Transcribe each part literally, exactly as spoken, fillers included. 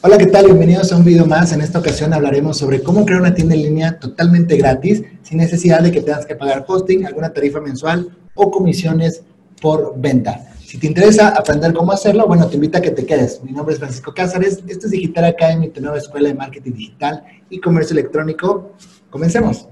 Hola, ¿qué tal? Bienvenidos a un video más. En esta ocasión hablaremos sobre cómo crear una tienda en línea totalmente gratis, sin necesidad de que tengas que pagar hosting, alguna tarifa mensual o comisiones por venta. Si te interesa aprender cómo hacerlo, bueno, te invito a que te quedes. Mi nombre es Francisco Cázares, esto es Digital Academy, tu nueva escuela de marketing digital y comercio electrónico. Comencemos.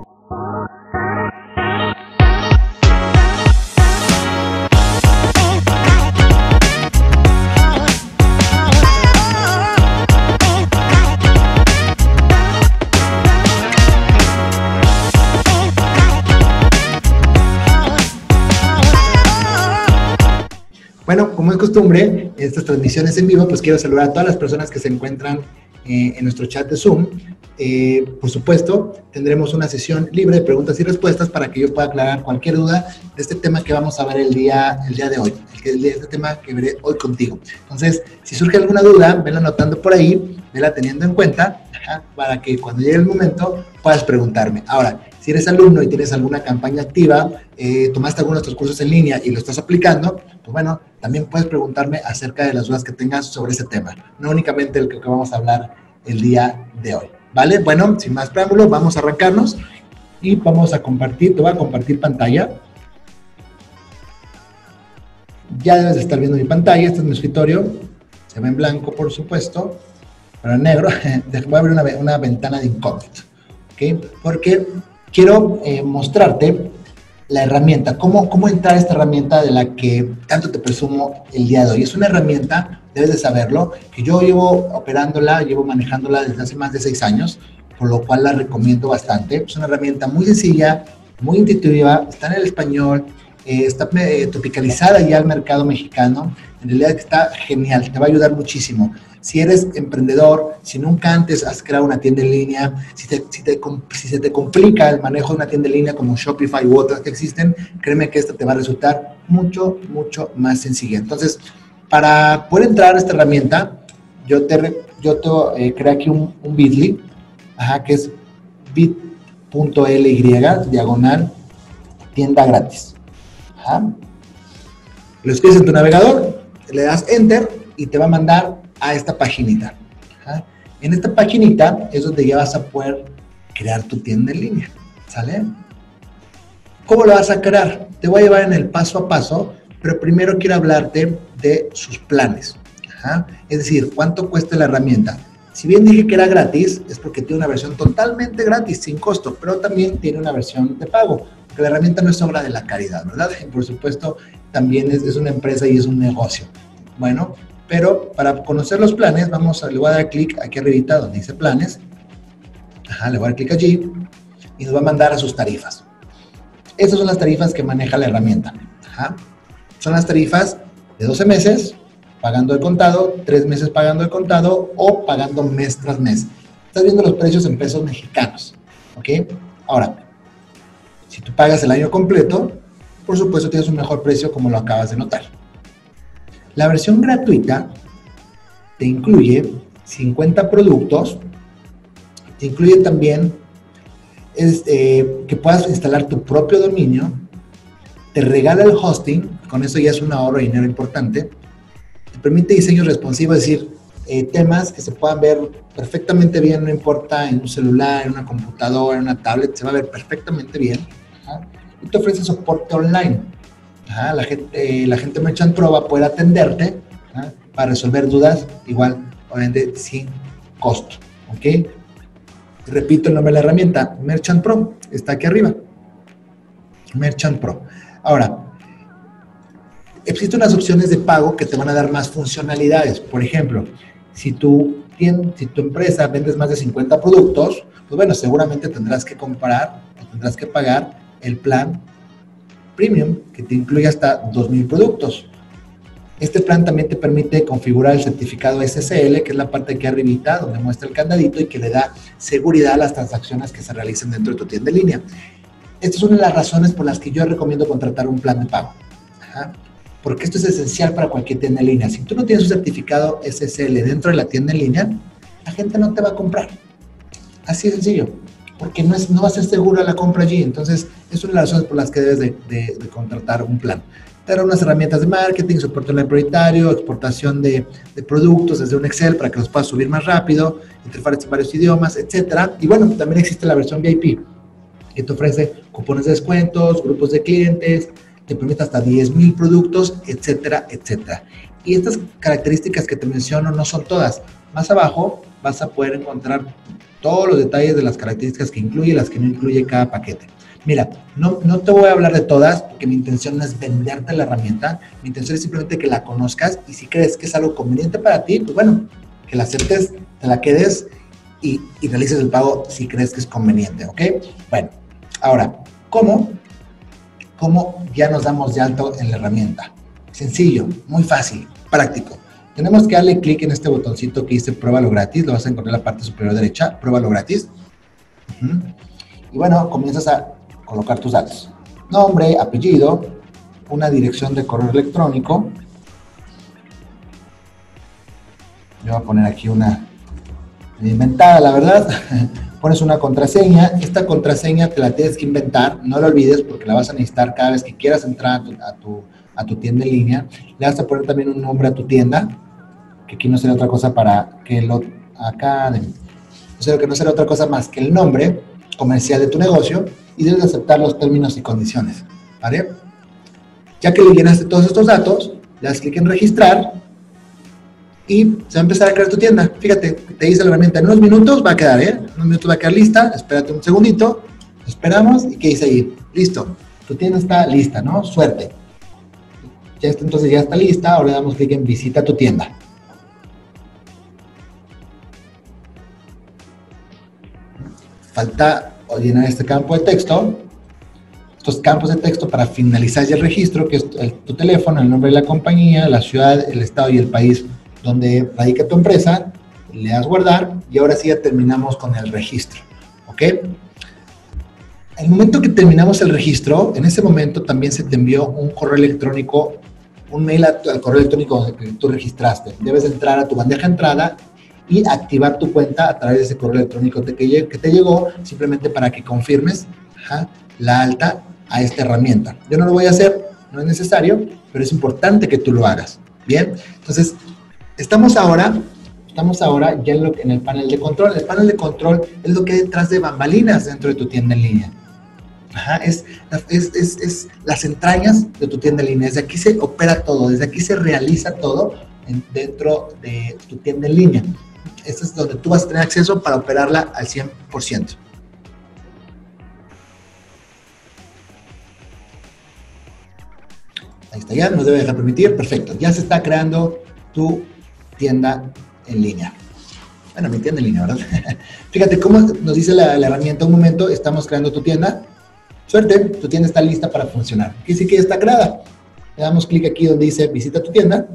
Bueno, como es costumbre, en estas transmisiones en vivo, pues quiero saludar a todas las personas que se encuentran eh, en nuestro chat de Zoom. Eh, por supuesto, tendremos una sesión libre de preguntas y respuestas para que yo pueda aclarar cualquier duda de este tema que vamos a ver el día, el día de hoy, el, de este tema que veré hoy contigo. Entonces, si surge alguna duda, venla anotando por ahí, vela teniendo en cuenta, ajá, para que cuando llegue el momento puedas preguntarme. Ahora, si eres alumno y tienes alguna campaña activa, eh, tomaste algunos de estos cursos en línea y lo estás aplicando, pues bueno, también puedes preguntarme acerca de las dudas que tengas sobre ese tema, no únicamente el que, que vamos a hablar el día de hoy, ¿vale? Bueno, sin más preámbulo, vamos a arrancarnos y vamos a compartir, te voy a compartir pantalla. Ya debes de estar viendo mi pantalla, este es mi escritorio, se ve en blanco por supuesto, pero en negro. Voy a abrir una, una ventana de incógnito, ¿ok? Porque quiero eh, mostrarte la herramienta, cómo, cómo entrar a esta herramienta de la que tanto te presumo el día de hoy. Es una herramienta, debes de saberlo, que yo llevo operándola, llevo manejándola desde hace más de seis años, por lo cual la recomiendo bastante. Es una herramienta muy sencilla, muy intuitiva, está en el español, eh, está eh, tropicalizada ya al mercado mexicano. En realidad está genial, te va a ayudar muchísimo. Si eres emprendedor, si nunca antes has creado una tienda en línea, si, te, si, te, si se te complica el manejo de una tienda en línea como Shopify u otras que existen, créeme que esta te va a resultar mucho, mucho más sencilla. Entonces, para poder entrar a esta herramienta, yo te, yo te eh, creé aquí un, un bit.ly, ajá, que es bit.ly, diagonal, tienda gratis. Ajá. Lo escribes en tu navegador, le das Enter y te va a mandar a esta paginita. ¿Ah? En esta paginita es donde ya vas a poder crear tu tienda en línea, ¿sale? ¿Cómo lo vas a crear? Te voy a llevar en el paso a paso, pero primero quiero hablarte de sus planes. ¿Ah? Es decir, ¿cuánto cuesta la herramienta? Si bien dije que era gratis, es porque tiene una versión totalmente gratis, sin costo, pero también tiene una versión de pago, porque la herramienta no es obra de la caridad, ¿verdad? Y por supuesto, también es, es una empresa y es un negocio. Bueno, pero para conocer los planes, vamos a, le voy a dar clic aquí arribita donde dice planes. Ajá, le voy a dar clic allí y nos va a mandar a sus tarifas. Estas son las tarifas que maneja la herramienta. Ajá. Son las tarifas de doce meses, pagando el contado, tres meses pagando el contado o pagando mes tras mes. Estás viendo los precios en pesos mexicanos. ¿Ok? Ahora, si tú pagas el año completo, por supuesto tienes un mejor precio como lo acabas de notar. La versión gratuita te incluye cincuenta productos, te incluye también es, eh, que puedas instalar tu propio dominio, te regala el hosting, con eso ya es un ahorro de dinero importante, te permite diseño responsivo, es decir, eh, temas que se puedan ver perfectamente bien, no importa en un celular, en una computadora, en una tablet, se va a ver perfectamente bien. ¿Ah? Y te ofrece soporte online. Ajá, la gente, eh, la gente Merchant Pro va a poder atenderte, ¿ah?, para resolver dudas, igual, obviamente, sin costo, ¿ok? Repito el nombre de la herramienta, Merchant Pro, está aquí arriba, Merchant Pro. Ahora, existen unas opciones de pago que te van a dar más funcionalidades. Por ejemplo, si tu, si tu empresa vendes más de cincuenta productos, pues bueno, seguramente tendrás que comprar o tendrás que pagar el plan Premium, que te incluye hasta dos mil productos. Este plan también te permite configurar el certificado S S L, que es la parte aquí arribita, donde muestra el candadito y que le da seguridad a las transacciones que se realicen dentro de tu tienda en línea. Esta es una de las razones por las que yo recomiendo contratar un plan de pago. Ajá. Porque esto es esencial para cualquier tienda en línea. Si tú no tienes un certificado S S L dentro de la tienda en línea, la gente no te va a comprar. Así de sencillo. porque no, es, no va a ser segura la compra allí. Entonces, es una de las razones por las que debes de, de, de contratar un plan. Te dará unas herramientas de marketing, soporte online prioritario, exportación de, de productos desde un Excel para que los puedas subir más rápido, interfaces en varios idiomas, etcétera. Y bueno, también existe la versión V I P, que te ofrece cupones de descuentos, grupos de clientes, te permite hasta diez mil productos, etcétera, etcétera. Y estas características que te menciono no son todas. Más abajo vas a poder encontrar todos los detalles de las características que incluye y las que no incluye cada paquete. Mira, no, no te voy a hablar de todas porque mi intención no es venderte la herramienta, mi intención es simplemente que la conozcas y si crees que es algo conveniente para ti, pues bueno, que la aceptes, te la quedes y, y realices el pago si crees que es conveniente, ¿ok? Bueno, ahora, ¿cómo? ¿Cómo ya nos damos de alto en la herramienta? Sencillo, muy fácil, práctico. Tenemos que darle clic en este botoncito que dice pruébalo gratis, lo vas a encontrar en la parte superior derecha, pruébalo gratis. Uh-huh. Y bueno, comienzas a colocar tus datos. Nombre, apellido, una dirección de correo electrónico. Yo voy a poner aquí una inventada, la verdad. Pones una contraseña. Esta contraseña te la tienes que inventar, no la olvides porque la vas a necesitar cada vez que quieras entrar a tu, a tu, a tu tienda en línea. Le vas a poner también un nombre a tu tienda, que aquí no será otra cosa para que lo... Acá, o sea, que no será otra cosa más que el nombre comercial de tu negocio y debes aceptar los términos y condiciones, ¿vale? Ya que le llenaste todos estos datos, le das clic en registrar y se va a empezar a crear tu tienda. Fíjate, te dice la herramienta, en unos minutos va a quedar, ¿eh? En unos minutos va a quedar lista, espérate un segundito, esperamos y ¿qué dice ahí? Listo, tu tienda está lista, ¿no? Suerte. Ya está, entonces ya está lista, ahora le damos clic en visita tu tienda. Falta llenar este campo de texto, estos campos de texto para finalizar ya el registro, que es el, tu teléfono, el nombre de la compañía, la ciudad, el estado y el país donde radica tu empresa, le das guardar y ahora sí ya terminamos con el registro, ¿ok? El momento que terminamos el registro, en ese momento también se te envió un correo electrónico, un mail a, al correo electrónico que tú registraste. Debes entrar a tu bandeja de entrada y activar tu cuenta a través de ese correo electrónico que te, que te llegó, simplemente para que confirmes ajá, la alta a esta herramienta. Yo no lo voy a hacer, no es necesario, pero es importante que tú lo hagas, ¿bien? Entonces, estamos ahora, estamos ahora ya en, lo, en el panel de control. El panel de control es lo que hay detrás de bambalinas dentro de tu tienda en línea. Ajá, es, es, es, es las entrañas de tu tienda en línea. Desde aquí se opera todo, desde aquí se realiza todo en, dentro de tu tienda en línea. Este es donde tú vas a tener acceso para operarla al cien por ciento. Ahí está, ya nos debe dejar permitir. Perfecto, ya se está creando tu tienda en línea. Bueno, mi tienda en línea, ¿verdad? Fíjate cómo nos dice la, la herramienta. Un momento, estamos creando tu tienda. Suerte, tu tienda está lista para funcionar. Aquí sí que ya está creada. Le damos clic aquí donde dice visita tu tienda.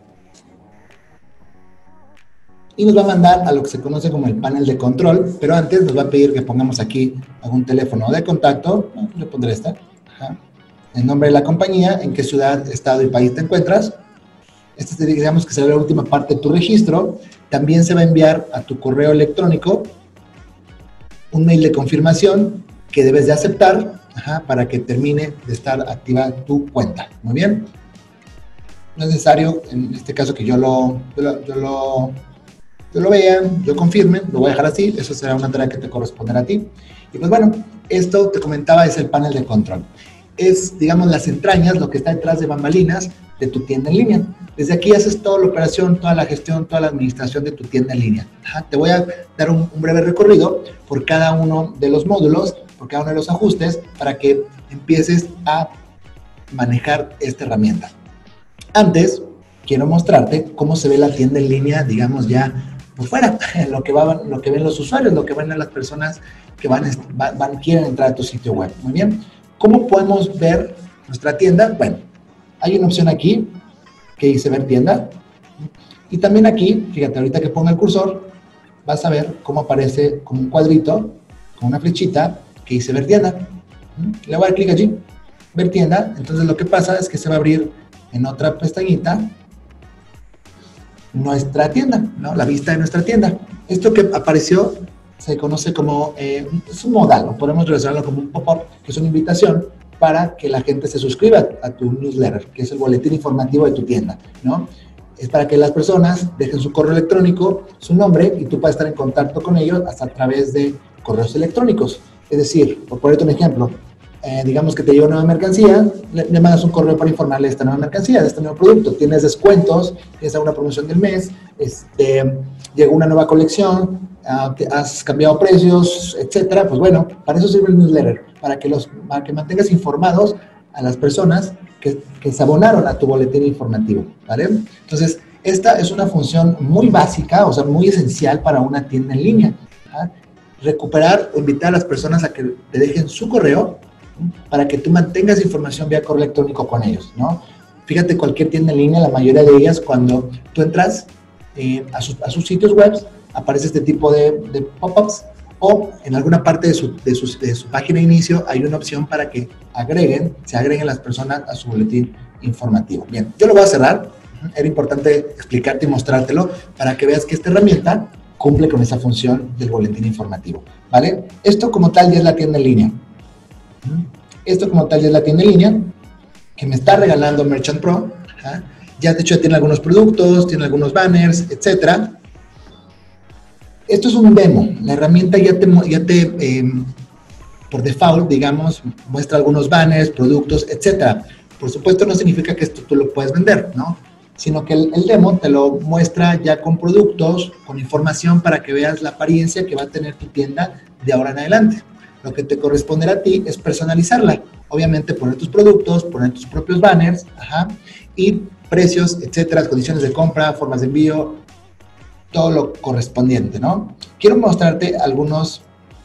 Y nos va a mandar a lo que se conoce como el panel de control, pero antes nos va a pedir que pongamos aquí algún teléfono de contacto. Le pondré esta. Ajá. El nombre de la compañía, en qué ciudad, estado y país te encuentras. Esta digamos que será la última parte de tu registro. También se va a enviar a tu correo electrónico un mail de confirmación que debes de aceptar ajá, para que termine de estar activa tu cuenta. Muy bien. No es necesario, en este caso, que yo lo... Yo lo, yo lo Yo lo vea, yo confirme, lo voy a dejar así, eso será una tarea que te corresponderá a ti. Y pues bueno, esto te comentaba es el panel de control. Es, digamos, las entrañas, lo que está detrás de bambalinas de tu tienda en línea. Desde aquí haces toda la operación, toda la gestión, toda la administración de tu tienda en línea. Ajá, te voy a dar un, un breve recorrido por cada uno de los módulos, por cada uno de los ajustes, para que empieces a manejar esta herramienta. Antes, quiero mostrarte cómo se ve la tienda en línea, digamos, ya por fuera, lo que, va, lo que ven los usuarios, lo que ven las personas que van, van, quieren entrar a tu sitio web. Muy bien. ¿Cómo podemos ver nuestra tienda? Bueno, hay una opción aquí que dice ver tienda. Y también aquí, fíjate, ahorita que ponga el cursor, vas a ver cómo aparece como un cuadrito, con una flechita que dice ver tienda. Le voy a dar clic allí, ver tienda. Entonces lo que pasa es que se va a abrir en otra pestañita nuestra tienda, ¿no? La vista de nuestra tienda. Esto que apareció se conoce como, eh, es un modal, o podemos relacionarlo como un pop-up, que es una invitación para que la gente se suscriba a tu newsletter, que es el boletín informativo de tu tienda, ¿no? Es para que las personas dejen su correo electrónico, su nombre, y tú puedas estar en contacto con ellos hasta a través de correos electrónicos. Es decir, por ponerte un ejemplo, eh, digamos que te llega una nueva mercancía, le, le mandas un correo para informarle de esta nueva mercancía, de este nuevo producto. Tienes descuentos, tienes alguna promoción del mes, este, llegó una nueva colección, uh, te has cambiado precios, etcétera. Pues bueno, para eso sirve el newsletter, para que, los, para que mantengas informados a las personas que, que se abonaron a tu boletín informativo, ¿vale? Entonces, esta es una función muy básica, o sea, muy esencial para una tienda en línea, ¿ah? Recuperar o invitar a las personas a que te dejen su correo para que tú mantengas información vía correo electrónico con ellos, ¿no? Fíjate, cualquier tienda en línea, la mayoría de ellas, cuando tú entras eh, a, sus, a sus sitios web, aparece este tipo de, de pop-ups, o en alguna parte de su, de, su, de su página de inicio hay una opción para que agreguen, se agreguen las personas a su boletín informativo. Bien, yo lo voy a cerrar. Era importante explicarte y mostrártelo para que veas que esta herramienta cumple con esa función del boletín informativo, ¿vale? Esto como tal ya es la tienda en línea. Esto como tal ya es la tienda en línea que me está regalando Merchant Pro. ¿Ah? Ya de hecho tiene algunos productos, tiene algunos banners, etcétera. Esto es un demo. La herramienta ya te, ya te eh, por default, digamos, muestra algunos banners, productos, etcétera. Por supuesto no significa que esto tú lo puedes vender, ¿no? Sino que el, el demo te lo muestra ya con productos, con información para que veas la apariencia que va a tener tu tienda de ahora en adelante. Lo que te corresponderá a ti es personalizarla. Obviamente poner tus productos, poner tus propios banners, ajá, y precios, etcétera, condiciones de compra, formas de envío, todo lo correspondiente, ¿no? Quiero mostrarte algunos,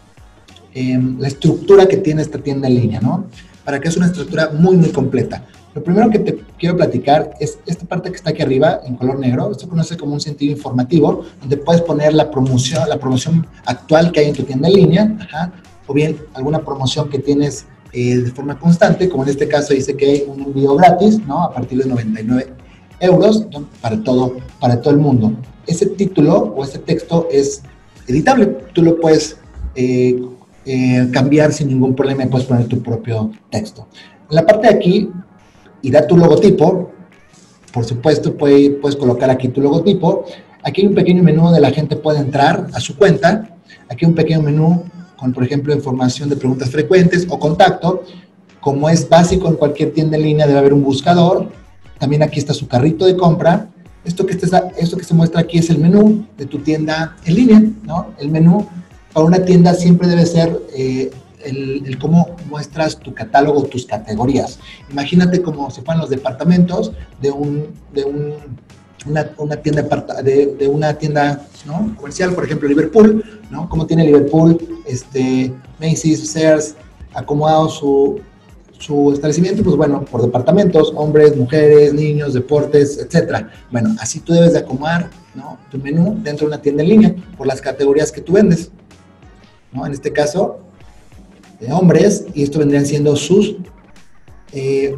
eh, la estructura que tiene esta tienda en línea, ¿no? Para que es una estructura muy, muy completa. Lo primero que te quiero platicar es esta parte que está aquí arriba, en color negro. Esto se conoce como un sentido informativo, donde puedes poner la promoción, la promoción actual que hay en tu tienda en línea, ajá, o bien alguna promoción que tienes eh, de forma constante, como en este caso dice que hay un envío gratis, ¿no? A partir de noventa y nueve euros, ¿no? para, todo, para todo el mundo. Ese título o ese texto es editable. Tú lo puedes eh, eh, cambiar sin ningún problema y puedes poner tu propio texto. En la parte de aquí irá tu logotipo. Por supuesto, puede, puedes colocar aquí tu logotipo. Aquí hay un pequeño menú donde la gente puede entrar a su cuenta. Aquí hay un pequeño menú con, por ejemplo, información de preguntas frecuentes o contacto. Como es básico en cualquier tienda en línea, debe haber un buscador. También aquí está su carrito de compra. Esto que, está, esto que se muestra aquí es el menú de tu tienda en línea, ¿no? El menú para una tienda siempre debe ser eh, el, el cómo muestras tu catálogo, tus categorías. Imagínate como si fueran los departamentos de, un, de un, una, una tienda, de, de una tienda, ¿no? comercial, por ejemplo, Liverpool, ¿no? Cómo tiene Liverpool, este, Macy's, Sears, acomodado su... su establecimiento, pues bueno, por departamentos, hombres, mujeres, niños, deportes, etcétera. Bueno, así tú debes de acomodar, ¿no? tu menú dentro de una tienda en línea por las categorías que tú vendes, ¿no? En este caso, de hombres, y esto vendrían siendo sus, eh,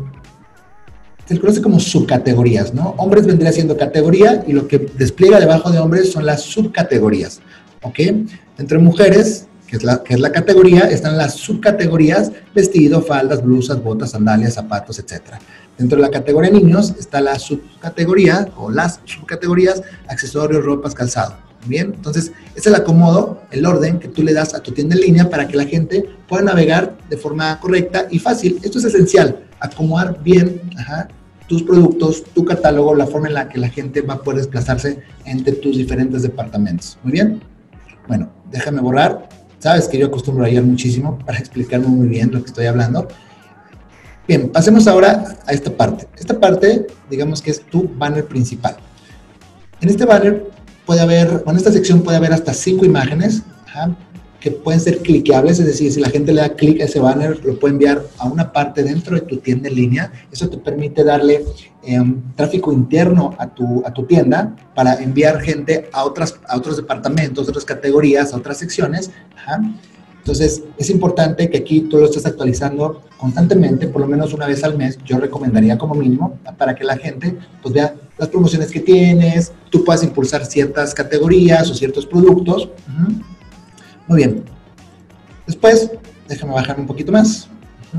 se conoce como subcategorías, ¿no? Hombres vendría siendo categoría y lo que despliega debajo de hombres son las subcategorías, ¿ok? Entre mujeres, que es, la, que es la categoría, están las subcategorías, vestido, faldas, blusas, botas, sandalias, zapatos, etcétera. Dentro de la categoría niños está la subcategoría o las subcategorías, accesorios, ropas, calzado. Bien, entonces, este es el acomodo, el orden que tú le das a tu tienda en línea para que la gente pueda navegar de forma correcta y fácil. Esto es esencial, acomodar bien ajá, tus productos, tu catálogo, la forma en la que la gente va a poder desplazarse entre tus diferentes departamentos. Muy bien. Bueno, déjame borrar. Sabes que yo acostumbro a ir muchísimo para explicarme muy bien lo que estoy hablando. Bien, pasemos ahora a esta parte. Esta parte, digamos que es tu banner principal. En este banner puede haber, bueno, en esta sección puede haber hasta cinco imágenes ajá, que pueden ser cliqueables, es decir, si la gente le da clic a ese banner, lo puede enviar a una parte dentro de tu tienda en línea. Eso te permite darle eh, tráfico interno a tu, a tu tienda para enviar gente a, otras, a otros departamentos, otras categorías, a otras secciones. Ajá. Entonces, es importante que aquí tú lo estés actualizando constantemente, por lo menos una vez al mes. Yo recomendaría como mínimo para que la gente pues, vea las promociones que tienes, tú puedas impulsar ciertas categorías o ciertos productos. Uh-huh. Muy bien. Después, déjame bajar un poquito más.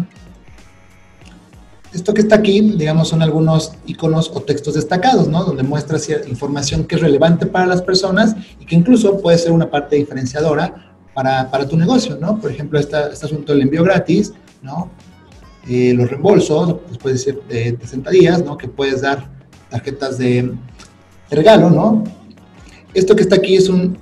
Esto que está aquí, digamos, son algunos iconos o textos destacados, ¿no? Donde muestra cierta información que es relevante para las personas y que incluso puede ser una parte diferenciadora para, para tu negocio, ¿no? Por ejemplo, esta, este asunto del envío gratis, ¿no? Eh, los reembolsos, después de, ser de sesenta días, ¿no? Que puedes dar tarjetas de, de regalo, ¿no? Esto que está aquí es un,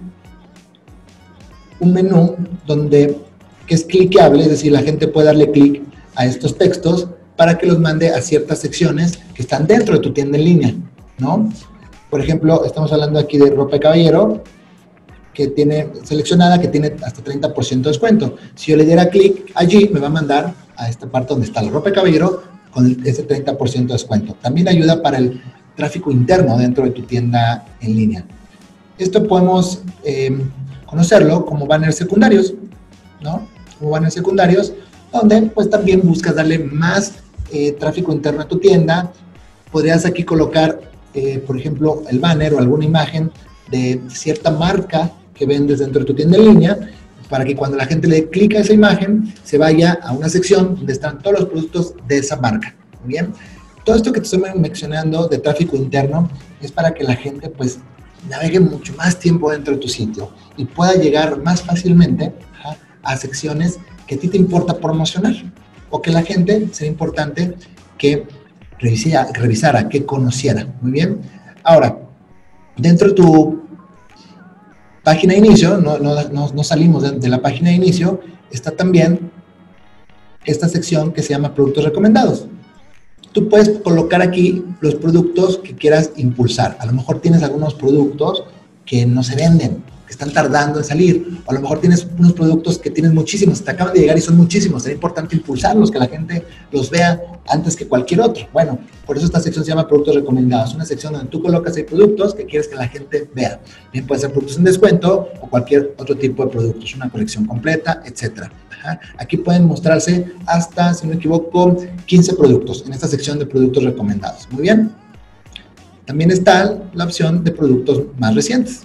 un menú donde, que es cliqueable, es decir, la gente puede darle clic a estos textos para que los mande a ciertas secciones que están dentro de tu tienda en línea, ¿no? Por ejemplo, estamos hablando aquí de ropa de caballero, que tiene seleccionada, que tiene hasta treinta por ciento de descuento. Si yo le diera clic allí, me va a mandar a esta parte donde está la ropa de caballero con ese treinta por ciento de descuento. También ayuda para el tráfico interno dentro de tu tienda en línea. Esto podemos eh, conocerlo como banners secundarios, ¿no? Como banners secundarios, donde pues también buscas darle más eh, tráfico interno a tu tienda. Podrías aquí colocar, eh, por ejemplo, el banner o alguna imagen de cierta marca que vendes dentro de tu tienda en línea, para que cuando la gente le dé clic a esa imagen, se vaya a una sección donde están todos los productos de esa marca. Muy bien. Todo esto que te estoy mencionando de tráfico interno es para que la gente pues navegue mucho más tiempo dentro de tu sitio y pueda llegar más fácilmente a, a secciones que a ti te importa promocionar, o que la gente sea importante que revisara, revisara, que conociera. Muy bien. Ahora, dentro de tu página de inicio, no, no, no, no salimos de, de la página de inicio, está también esta sección que se llama productos recomendados. Tú puedes colocar aquí los productos que quieras impulsar. A lo mejor tienes algunos productos que no se venden, que están tardando en salir, o a lo mejor tienes unos productos que tienes muchísimos, te acaban de llegar y son muchísimos, será importante impulsarlos, que la gente los vea antes que cualquier otro. Bueno, por eso esta sección se llama productos recomendados, una sección donde tú colocas ahí productos que quieres que la gente vea. Bien, puede ser productos en descuento o cualquier otro tipo de productos, una colección completa, etcétera. Ajá. Aquí pueden mostrarse hasta, si no me equivoco, quince productos en esta sección de productos recomendados. Muy bien. También está la opción de productos más recientes.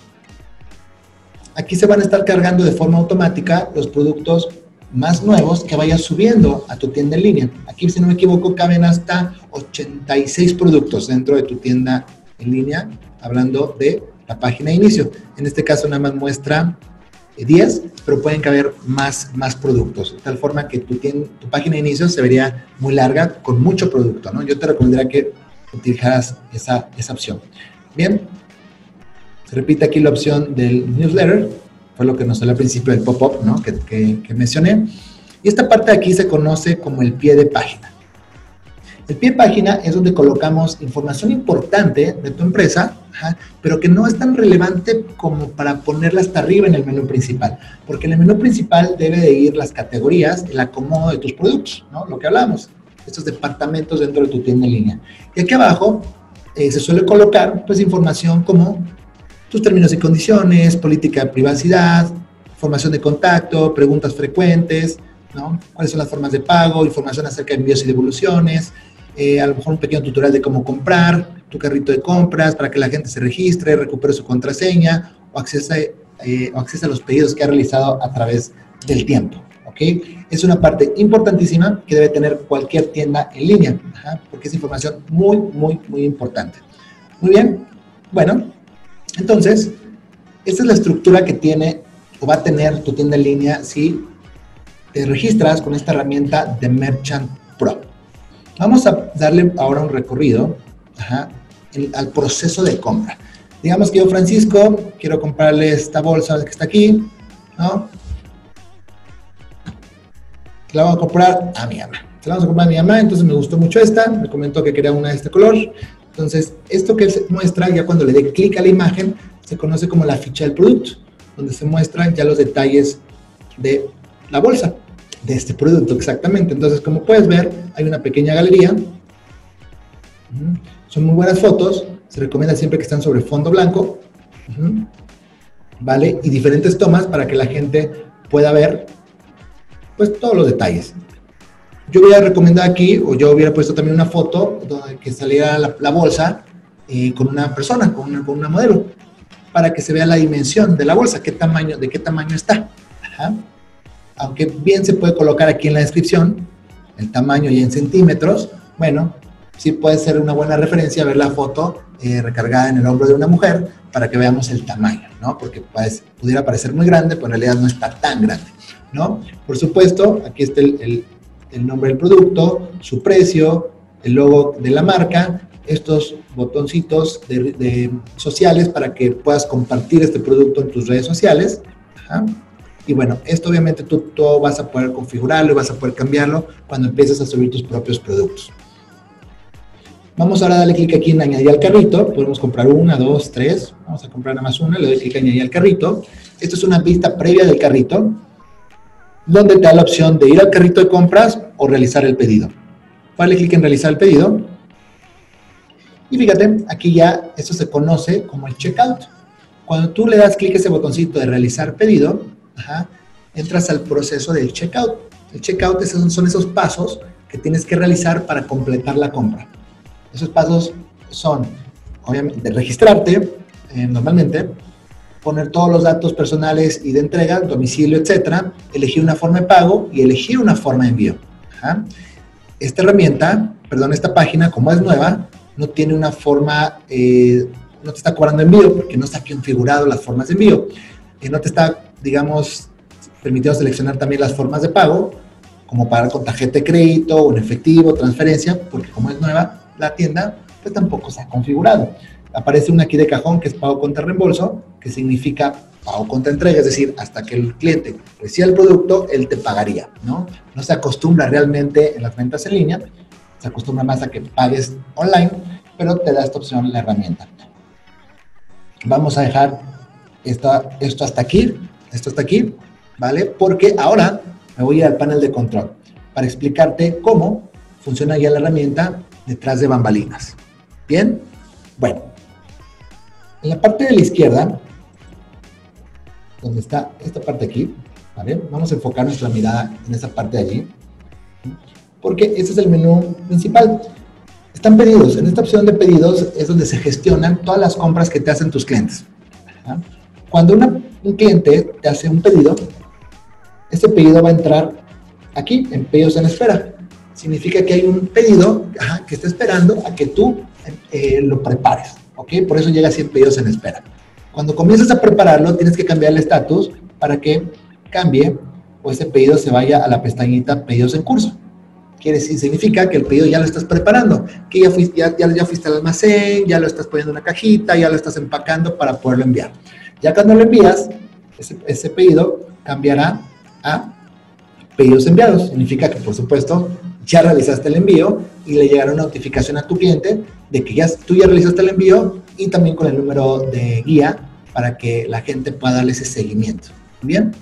Aquí se van a estar cargando de forma automática los productos más nuevos que vayas subiendo a tu tienda en línea. Aquí, si no me equivoco, caben hasta ochenta y seis productos dentro de tu tienda en línea, hablando de la página de inicio. En este caso nada más muestra diez, pero pueden caber más, más productos, de tal forma que tu, tienda, tu página de inicio se vería muy larga, con mucho producto, ¿no? Yo te recomendaría que utilizaras esa, esa opción. Bien. Se repite aquí la opción del newsletter, fue lo que nos salió al principio del pop-up, ¿no? que, que, que mencioné. Y esta parte de aquí se conoce como el pie de página. El pie de página es donde colocamos información importante de tu empresa, ajá, pero que no es tan relevante como para ponerla hasta arriba en el menú principal, porque en el menú principal debe de ir las categorías, el acomodo de tus productos, ¿no? Lo que hablamos, estos departamentos dentro de tu tienda en línea. Y aquí abajo eh, se suele colocar pues información como tus términos y condiciones, política de privacidad, información de contacto, preguntas frecuentes, ¿no? Cuáles son las formas de pago, información acerca de envíos y devoluciones, eh, a lo mejor un pequeño tutorial de cómo comprar, tu carrito de compras para que la gente se registre, recupere su contraseña o accese, eh, o accese a los pedidos que ha realizado a través del tiempo, ¿ok? Es una parte importantísima que debe tener cualquier tienda en línea, ¿ajá? Porque es información muy, muy, muy importante. Muy bien, bueno. Entonces, esta es la estructura que tiene o va a tener tu tienda en línea si te registras con esta herramienta de Merchant Pro. Vamos a darle ahora un recorrido ajá, el, al proceso de compra. Digamos que yo, Francisco, quiero comprarle esta bolsa que está aquí, ¿no? La voy a comprar a mi mamá. Se la vamos a comprar a mi mamá, entonces me gustó mucho esta, me comentó que quería una de este color. Entonces, esto que se muestra, ya cuando le dé clic a la imagen, se conoce como la ficha del producto, donde se muestran ya los detalles de la bolsa, de este producto exactamente. Entonces, como puedes ver, hay una pequeña galería. Son muy buenas fotos, se recomienda siempre que están sobre fondo blanco, ¿vale? Y diferentes tomas para que la gente pueda ver, pues, todos los detalles. Yo hubiera recomendado aquí, o yo hubiera puesto también una foto donde que saliera la, la bolsa eh, con una persona, con una, con una modelo, para que se vea la dimensión de la bolsa, qué tamaño, de qué tamaño está. Ajá. Aunque bien se puede colocar aquí en la descripción el tamaño y en centímetros, bueno, sí puede ser una buena referencia ver la foto eh, recargada en el hombro de una mujer para que veamos el tamaño, ¿no? Porque parece, pudiera parecer muy grande, pero en realidad no está tan grande, ¿no? Por supuesto, aquí está el, el, el nombre del producto, su precio, el logo de la marca, estos botoncitos de, de sociales para que puedas compartir este producto en tus redes sociales. Ajá. Y bueno, esto obviamente tú, tú vas a poder configurarlo y vas a poder cambiarlo cuando empieces a subir tus propios productos. Vamos ahora a darle clic aquí en añadir al carrito. Podemos comprar una, dos, tres. Vamos a comprar nada más una. Le doy clic en añadir al carrito. Esto es una vista previa del carrito, donde te da la opción de ir al carrito de compras o realizar el pedido. Dale clic en realizar el pedido. Y fíjate, aquí ya esto se conoce como el checkout. Cuando tú le das clic a ese botoncito de realizar pedido, ajá, entras al proceso del checkout. El checkout esos son esos pasos que tienes que realizar para completar la compra. Esos pasos son, obviamente, registrarte, eh, normalmente, poner todos los datos personales y de entrega, domicilio, etcétera, elegir una forma de pago y elegir una forma de envío. Ajá. Esta herramienta, perdón, esta página, como es nueva, no tiene una forma, eh, no te está cobrando envío porque no está configurado las formas de envío. Eh, no te está, digamos, permitiendo seleccionar también las formas de pago, como pagar con tarjeta de crédito o en efectivo, transferencia, porque como es nueva la tienda, pues tampoco se ha configurado. Aparece una aquí de cajón que es pago contra reembolso, que significa pago contra entrega, es decir, hasta que el cliente reciba el producto, él te pagaría, ¿no? No se acostumbra realmente en las ventas en línea, se acostumbra más a que pagues online, pero te da esta opción la herramienta. Vamos a dejar esto, esto hasta aquí, esto hasta aquí, ¿vale? Porque ahora me voy a ir al panel de control para explicarte cómo funciona ya la herramienta detrás de bambalinas. ¿Bien? Bueno, en la parte de la izquierda, donde está esta parte aquí, ¿vale? Vamos a enfocar nuestra mirada en esta parte de allí, porque este es el menú principal. Están pedidos. En esta opción de pedidos es donde se gestionan todas las compras que te hacen tus clientes. ¿Ah? Cuando una, un cliente te hace un pedido, este pedido va a entrar aquí, en pedidos en espera. Significa que hay un pedido ajá, que está esperando a que tú eh, lo prepares, ¿ok? Por eso llega así en pedidos en espera. Cuando comienzas a prepararlo, tienes que cambiar el estatus para que cambie o ese pedido se vaya a la pestañita pedidos en curso. Quiere decir, significa que el pedido ya lo estás preparando, que ya fuiste, ya, ya, ya fuiste al almacén, ya lo estás poniendo en una cajita, ya lo estás empacando para poderlo enviar. Ya cuando lo envías, ese, ese pedido cambiará a pedidos enviados. Significa que, por supuesto, ya realizaste el envío y le llegará una notificación a tu cliente de que ya, tú ya realizaste el envío y también con el número de guía para que la gente pueda darle ese seguimiento. ¿Bien?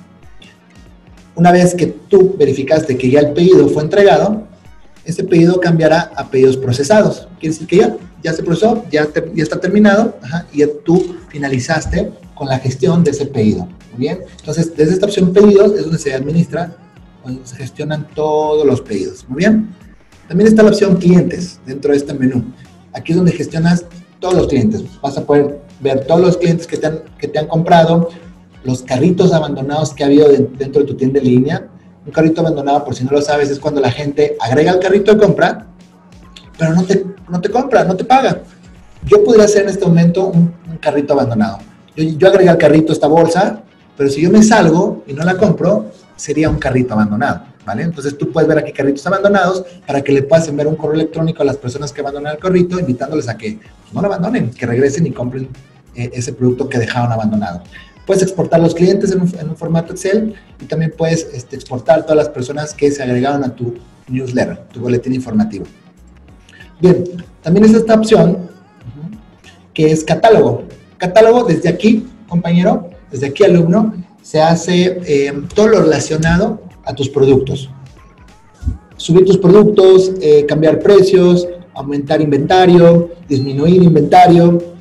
Una vez que tú verificaste que ya el pedido fue entregado, ese pedido cambiará a pedidos procesados. Quiere decir que ya, ya se procesó, ya, te, ya está terminado, ajá, y ya tú finalizaste con la gestión de ese pedido. Muy bien. Entonces, desde esta opción pedidos es donde se administra, donde se gestionan todos los pedidos. Muy bien. También está la opción clientes dentro de este menú. Aquí es donde gestionas todos los clientes. Vas a poder ver todos los clientes que te han, que te han comprado, los carritos abandonados que ha habido de, dentro de tu tienda en línea. Un carrito abandonado, por si no lo sabes, es cuando la gente agrega el carrito de compra, pero no te, no te compra, no te paga. Yo podría hacer en este momento un, un carrito abandonado. Yo, yo agregué al carrito esta bolsa, pero si yo me salgo y no la compro, sería un carrito abandonado, ¿vale? Entonces tú puedes ver aquí carritos abandonados para que le puedas enviar un correo electrónico a las personas que abandonan el carrito, invitándoles a que no lo abandonen, que regresen y compren eh, ese producto que dejaron abandonado. Puedes exportar los clientes en un, en un formato Excel y también puedes este, exportar todas las personas que se agregaron a tu newsletter, tu boletín informativo. Bien, también es esta opción que es catálogo. Catálogo, desde aquí, compañero, desde aquí, alumno, se hace eh, todo lo relacionado a tus productos. Subir tus productos, eh, cambiar precios, aumentar inventario, disminuir inventario,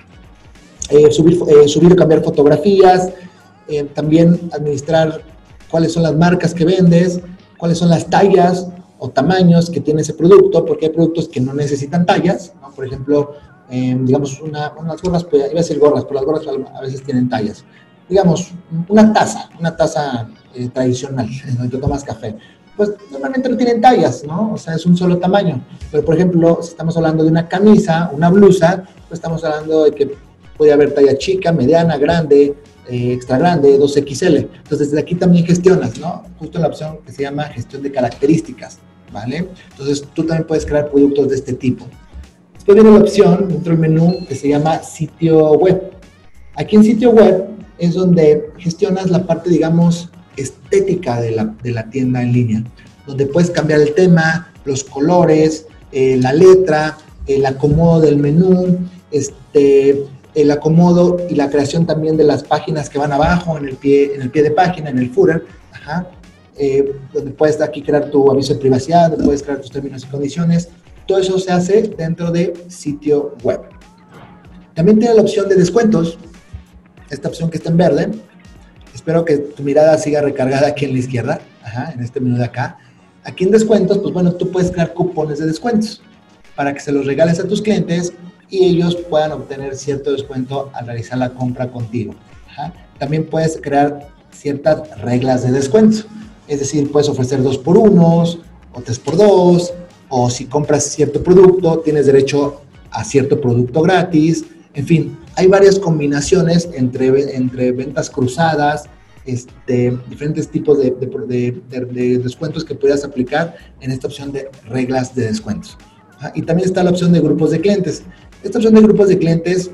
Eh, subir, eh, subir o cambiar fotografías, eh, también administrar cuáles son las marcas que vendes, cuáles son las tallas o tamaños que tiene ese producto, porque hay productos que no necesitan tallas, ¿no? Por ejemplo, eh, digamos, una, unas gorras, pues, iba a decir gorras, pero las gorras a veces tienen tallas. digamos, una taza, una taza eh, tradicional, donde tú tomas café, pues normalmente no tienen tallas, ¿no? O sea, es un solo tamaño. Pero, por ejemplo, si estamos hablando de una camisa, una blusa, pues estamos hablando de que puede haber talla chica, mediana, grande, eh, extra grande, dos equis ele. Entonces, desde aquí también gestionas, ¿no? Justo en la opción que se llama gestión de características, ¿vale? Entonces, tú también puedes crear productos de este tipo. Después viene la opción dentro del menú que se llama sitio web. Aquí en sitio web es donde gestionas la parte, digamos, estética de la, de la tienda en línea, donde puedes cambiar el tema, los colores, eh, la letra, el acomodo del menú, este, el acomodo y la creación también de las páginas que van abajo, en el pie, en el pie de página, en el footer, ajá, eh, donde puedes aquí crear tu aviso de privacidad, donde puedes crear tus términos y condiciones. Todo eso se hace dentro de sitio web. También tiene la opción de descuentos, esta opción que está en verde. Espero que tu mirada siga recargada aquí en la izquierda, ajá, en este menú de acá. Aquí en descuentos, pues bueno, tú puedes crear cupones de descuentos para que se los regales a tus clientes y ellos puedan obtener cierto descuento al realizar la compra contigo. Ajá. También puedes crear ciertas reglas de descuento, es decir, puedes ofrecer dos por unos o tres por dos, o si compras cierto producto, tienes derecho a cierto producto gratis. En fin, hay varias combinaciones entre, entre ventas cruzadas, este, diferentes tipos de, de, de, de, de descuentos que puedas aplicar en esta opción de reglas de descuentos. ¿Ah? Y también está la opción de grupos de clientes. Esta opción de grupos de clientes,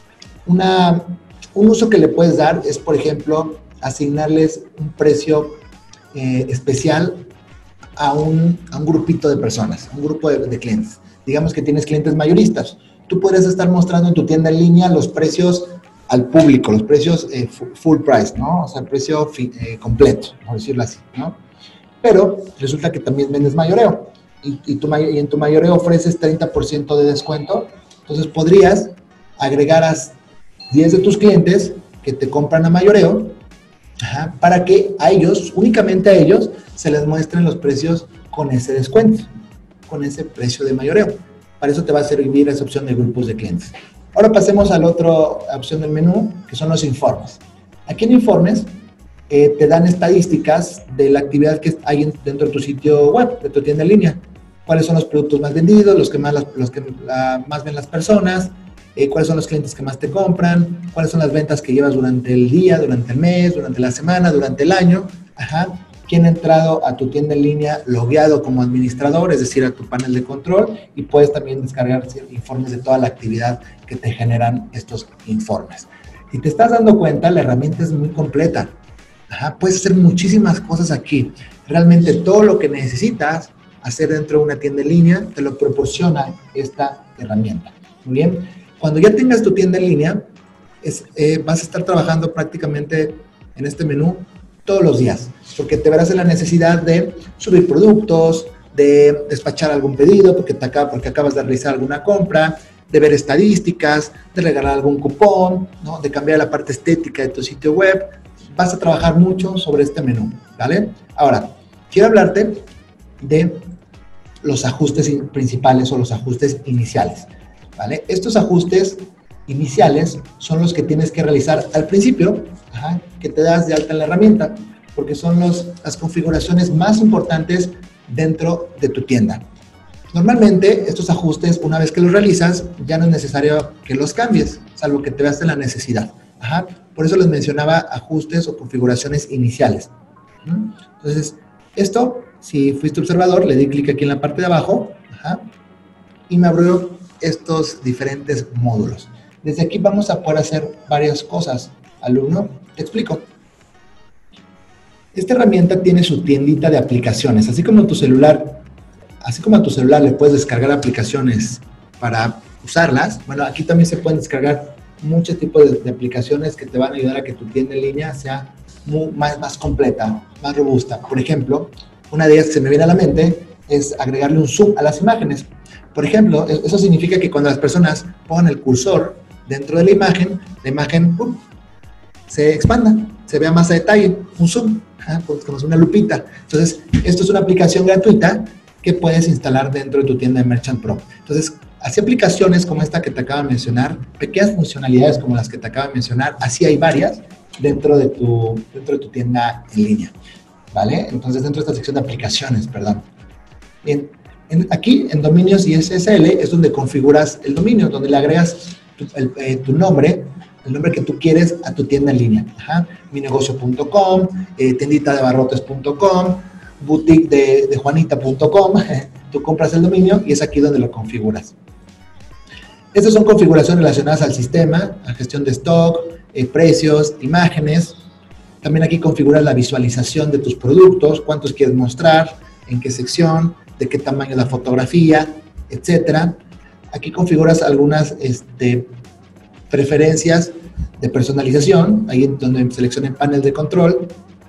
una, un uso que le puedes dar es, por ejemplo, asignarles un precio eh, especial a un, a un grupito de personas, un grupo de, de clientes. Digamos que tienes clientes mayoristas. Tú podrías estar mostrando en tu tienda en línea los precios al público, los precios eh, full price, ¿no? O sea, el precio fi, eh, completo, por decirlo así, ¿no? Pero resulta que también vendes mayoreo y, y, tu, y en tu mayoreo ofreces treinta por ciento de descuento. Entonces podrías agregar a diez de tus clientes que te compran a mayoreo, ajá, para que a ellos, únicamente a ellos, se les muestren los precios con ese descuento, con ese precio de mayoreo. Para eso te va a servir esa opción de grupos de clientes. Ahora pasemos a la otra opción del menú, que son los informes. Aquí en informes eh, te dan estadísticas de la actividad que hay en, dentro de tu sitio web, de tu tienda en línea. Cuáles son los productos más vendidos, los que más, las, los que, la, más ven las personas, eh, cuáles son los clientes que más te compran, cuáles son las ventas que llevas durante el día, durante el mes, durante la semana, durante el año. Ajá. Quién ha entrado a tu tienda en línea logueado como administrador, es decir, a tu panel de control, y puedes también descargar informes de toda la actividad que te generan estos informes. Si te estás dando cuenta, la herramienta es muy completa. Ajá, puedes hacer muchísimas cosas aquí. Realmente todo lo que necesitas hacer dentro de una tienda en línea te lo proporciona esta herramienta. Muy bien. Cuando ya tengas tu tienda en línea, es, eh, vas a estar trabajando prácticamente en este menú todos los días, porque te verás en la necesidad de subir productos, de despachar algún pedido, porque, te acaba, porque acabas de realizar alguna compra, de ver estadísticas, de regalar algún cupón, ¿no? De cambiar la parte estética de tu sitio web. Vas a trabajar mucho sobre este menú, ¿vale? Ahora, quiero hablarte de los ajustes principales o los ajustes iniciales, ¿vale? Estos ajustes iniciales son los que tienes que realizar al principio, ajá, que te das de alta en la herramienta, porque son los, las configuraciones más importantes dentro de tu tienda. Normalmente, estos ajustes, una vez que los realizas, ya no es necesario que los cambies, salvo que te veas en la necesidad. Ajá. Por eso les mencionaba ajustes o configuraciones iniciales. Entonces, esto, si fuiste observador, le di clic aquí en la parte de abajo, ajá, y me abrió estos diferentes módulos. Desde aquí vamos a poder hacer varias cosas. Alumno, te explico. Esta herramienta tiene su tiendita de aplicaciones, así como tu celular, así como a tu celular le puedes descargar aplicaciones para usarlas. Bueno, aquí también se pueden descargar muchos tipos de, de aplicaciones que te van a ayudar a que tu tienda en línea sea muy, más, más completa, más robusta. Por ejemplo, una de ellas que se me viene a la mente es agregarle un zoom a las imágenes. Por ejemplo, eso significa que cuando las personas pongan el cursor dentro de la imagen, la imagen ¡pum!, se expanda, se vea más a detalle, un zoom, ¿eh? Como una lupita. Entonces, esto es una aplicación gratuita que puedes instalar dentro de tu tienda de Merchant Pro. Entonces, así aplicaciones como esta que te acabo de mencionar, pequeñas funcionalidades como las que te acabo de mencionar, así hay varias, dentro de tu, dentro de tu tienda en línea, ¿vale? Entonces, dentro de esta sección de aplicaciones, perdón. Bien, en, aquí en dominios y S S L es donde configuras el dominio, donde le agregas tu, el, eh, tu nombre, el nombre que tú quieres a tu tienda en línea. Ajá. minegocio punto com, eh, tiendita de barrotes punto com, boutique de, de juanita punto com. Tú compras el dominio y es aquí donde lo configuras. Estas son configuraciones relacionadas al sistema, a gestión de stock, eh, precios, imágenes. También aquí configuras la visualización de tus productos, cuántos quieres mostrar, en qué sección, de qué tamaño es la fotografía, etcétera. Aquí configuras algunas este, preferencias de personalización, ahí en donde seleccioné panel de control.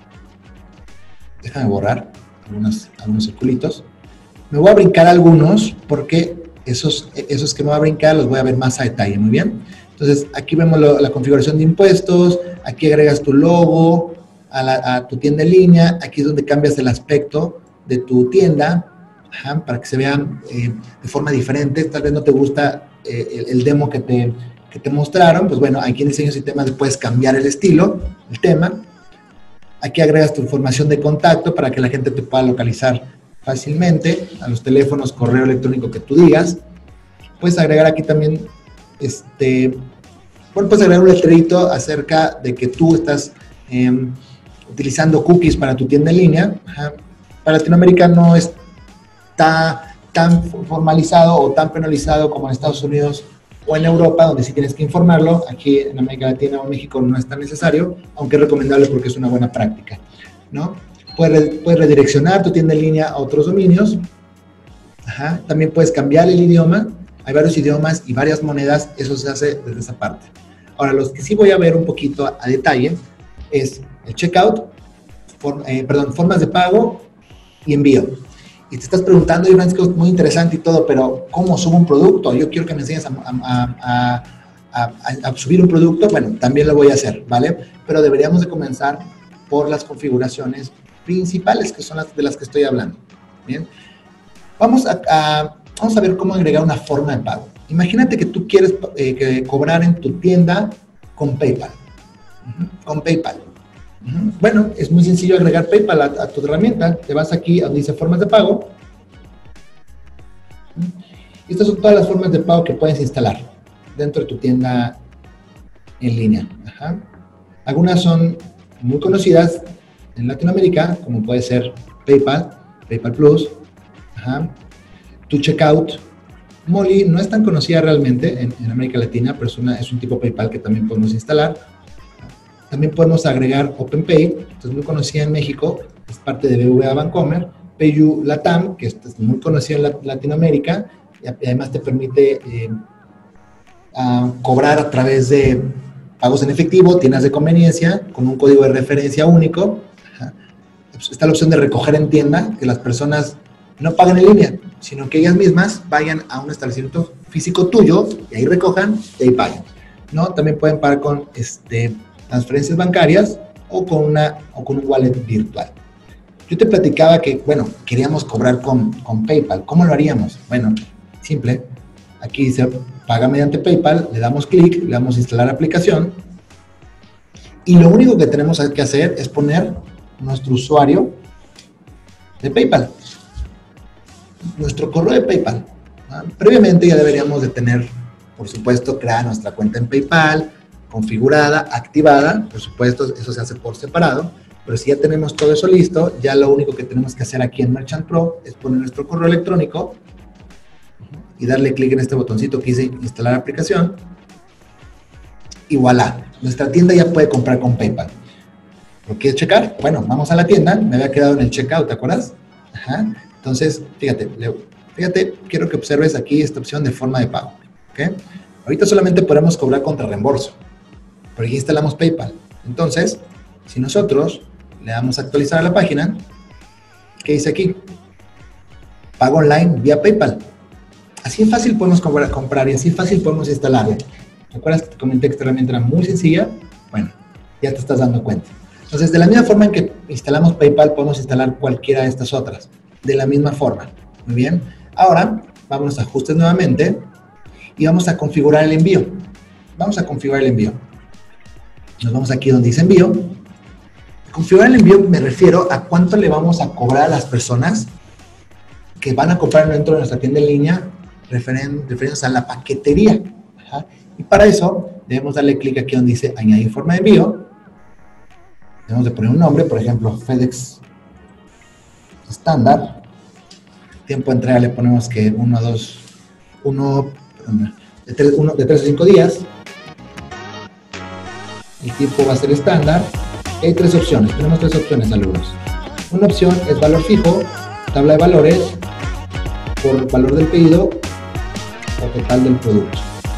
Déjame borrar algunos, algunos circulitos. Me voy a brincar algunos porque esos, esos que me voy a brincar los voy a ver más a detalle, muy bien. Entonces, aquí vemos lo, la configuración de impuestos, aquí agregas tu logo a, la, a tu tienda en línea, aquí es donde cambias el aspecto de tu tienda, ajá, para que se vean eh, de forma diferente. Tal vez no te gusta eh, el, el demo que te, que te mostraron, pues bueno, aquí en diseños y temas puedes cambiar el estilo, el tema. Aquí agregas tu información de contacto para que la gente te pueda localizar fácilmente, a los teléfonos, correo electrónico que tú digas. Puedes agregar aquí también, este, bueno, puedes agregar un letrerito acerca de que tú estás eh, utilizando cookies para tu tienda en línea. Ajá. Para Latinoamérica no está tan formalizado o tan penalizado como en Estados Unidos o en Europa, donde sí tienes que informarlo. Aquí en América Latina o México no es tan necesario, aunque es recomendable porque es una buena práctica, ¿no? Puedes, puedes redireccionar tu tienda en línea a otros dominios. Ajá. También puedes cambiar el idioma. Hay varios idiomas y varias monedas. Eso se hace desde esa parte. Ahora, los que sí voy a ver un poquito a, a detalle es el checkout, form, eh, perdón, formas de pago y envío. Y te estás preguntando, y Francisco, es muy interesante y todo, pero ¿cómo subo un producto? Yo quiero que me enseñes a, a, a, a, a subir un producto. Bueno, también lo voy a hacer, ¿vale? Pero deberíamos de comenzar por las configuraciones principales, que son las de las que estoy hablando. Bien, vamos a, a, vamos a ver cómo agregar una forma de pago. Imagínate que tú quieres eh, que cobrar en tu tienda con PayPal. Uh-huh, con PayPal. Uh-huh. Bueno, es muy sencillo agregar PayPal a, a tu herramienta. Te vas aquí a donde dice formas de pago. Uh-huh. Y estas son todas las formas de pago que puedes instalar dentro de tu tienda en línea. Ajá. Algunas son muy conocidas en Latinoamérica, como puede ser PayPal, PayPal Plus, ajá. Tu Checkout. Molly no es tan conocida realmente en, en América Latina, pero es, una, es un tipo PayPal que también podemos instalar. También podemos agregar OpenPay, que es muy conocida en México, es parte de B B V A Bancomer. PayU Latam, que es muy conocida en la, Latinoamérica, y además te permite eh, a cobrar a través de pagos en efectivo, tiendas de conveniencia, con un código de referencia único. Ajá. Está la opción de recoger en tienda, que las personas no paguen en línea, sino que ellas mismas vayan a un establecimiento físico tuyo y ahí recojan y ahí paguen, ¿no? También pueden pagar con este, transferencias bancarias o con, una, o con un wallet virtual. Yo te platicaba que, bueno, queríamos cobrar con, con PayPal. ¿Cómo lo haríamos? Bueno, simple. Aquí dice paga mediante PayPal, le damos clic, le damos a instalar aplicación y lo único que tenemos que hacer es poner nuestro usuario de PayPal, nuestro correo de PayPal. ¿No? Previamente ya deberíamos de tener, por supuesto, crear nuestra cuenta en PayPal, configurada, activada, por supuesto, eso se hace por separado, pero si ya tenemos todo eso listo, ya lo único que tenemos que hacer aquí en Merchant Pro es poner nuestro correo electrónico y darle clic en este botoncito que dice instalar aplicación y voilà, nuestra tienda ya puede comprar con PayPal. ¿Lo quieres checar? Bueno, vamos a la tienda, me había quedado en el checkout, ¿te acuerdas? Ajá. Entonces, fíjate, Leo, fíjate, quiero que observes aquí esta opción de forma de pago, ¿ok? Ahorita solamente podemos cobrar contra reembolso, pero aquí instalamos PayPal. Entonces, si nosotros le damos a actualizar a la página, ¿qué dice aquí? Pago online vía PayPal. Así de fácil podemos comprar, comprar y así fácil podemos instalarlo. ¿Recuerdas que te comenté que esta herramienta era muy sencilla? Bueno, ya te estás dando cuenta. Entonces, de la misma forma en que instalamos PayPal, podemos instalar cualquiera de estas otras. De la misma forma. Muy bien. Ahora, vamos a ajustes nuevamente y vamos a configurar el envío. Vamos a configurar el envío. Nos vamos aquí donde dice envío. Configurar el envío me refiero a cuánto le vamos a cobrar a las personas que van a comprar dentro de nuestra tienda en línea referen, referidos a la paquetería. Ajá. Y para eso debemos darle clic aquí donde dice añadir forma de envío. Debemos de poner un nombre, por ejemplo, FedEx estándar. Tiempo de entrega le ponemos que uno a dos, uno, de tres, uno, de tres a cinco días. El tipo va a ser estándar. Hay tres opciones, tenemos tres opciones, alumnos. Una opción es valor fijo, tabla de valores, por valor del pedido o total del producto.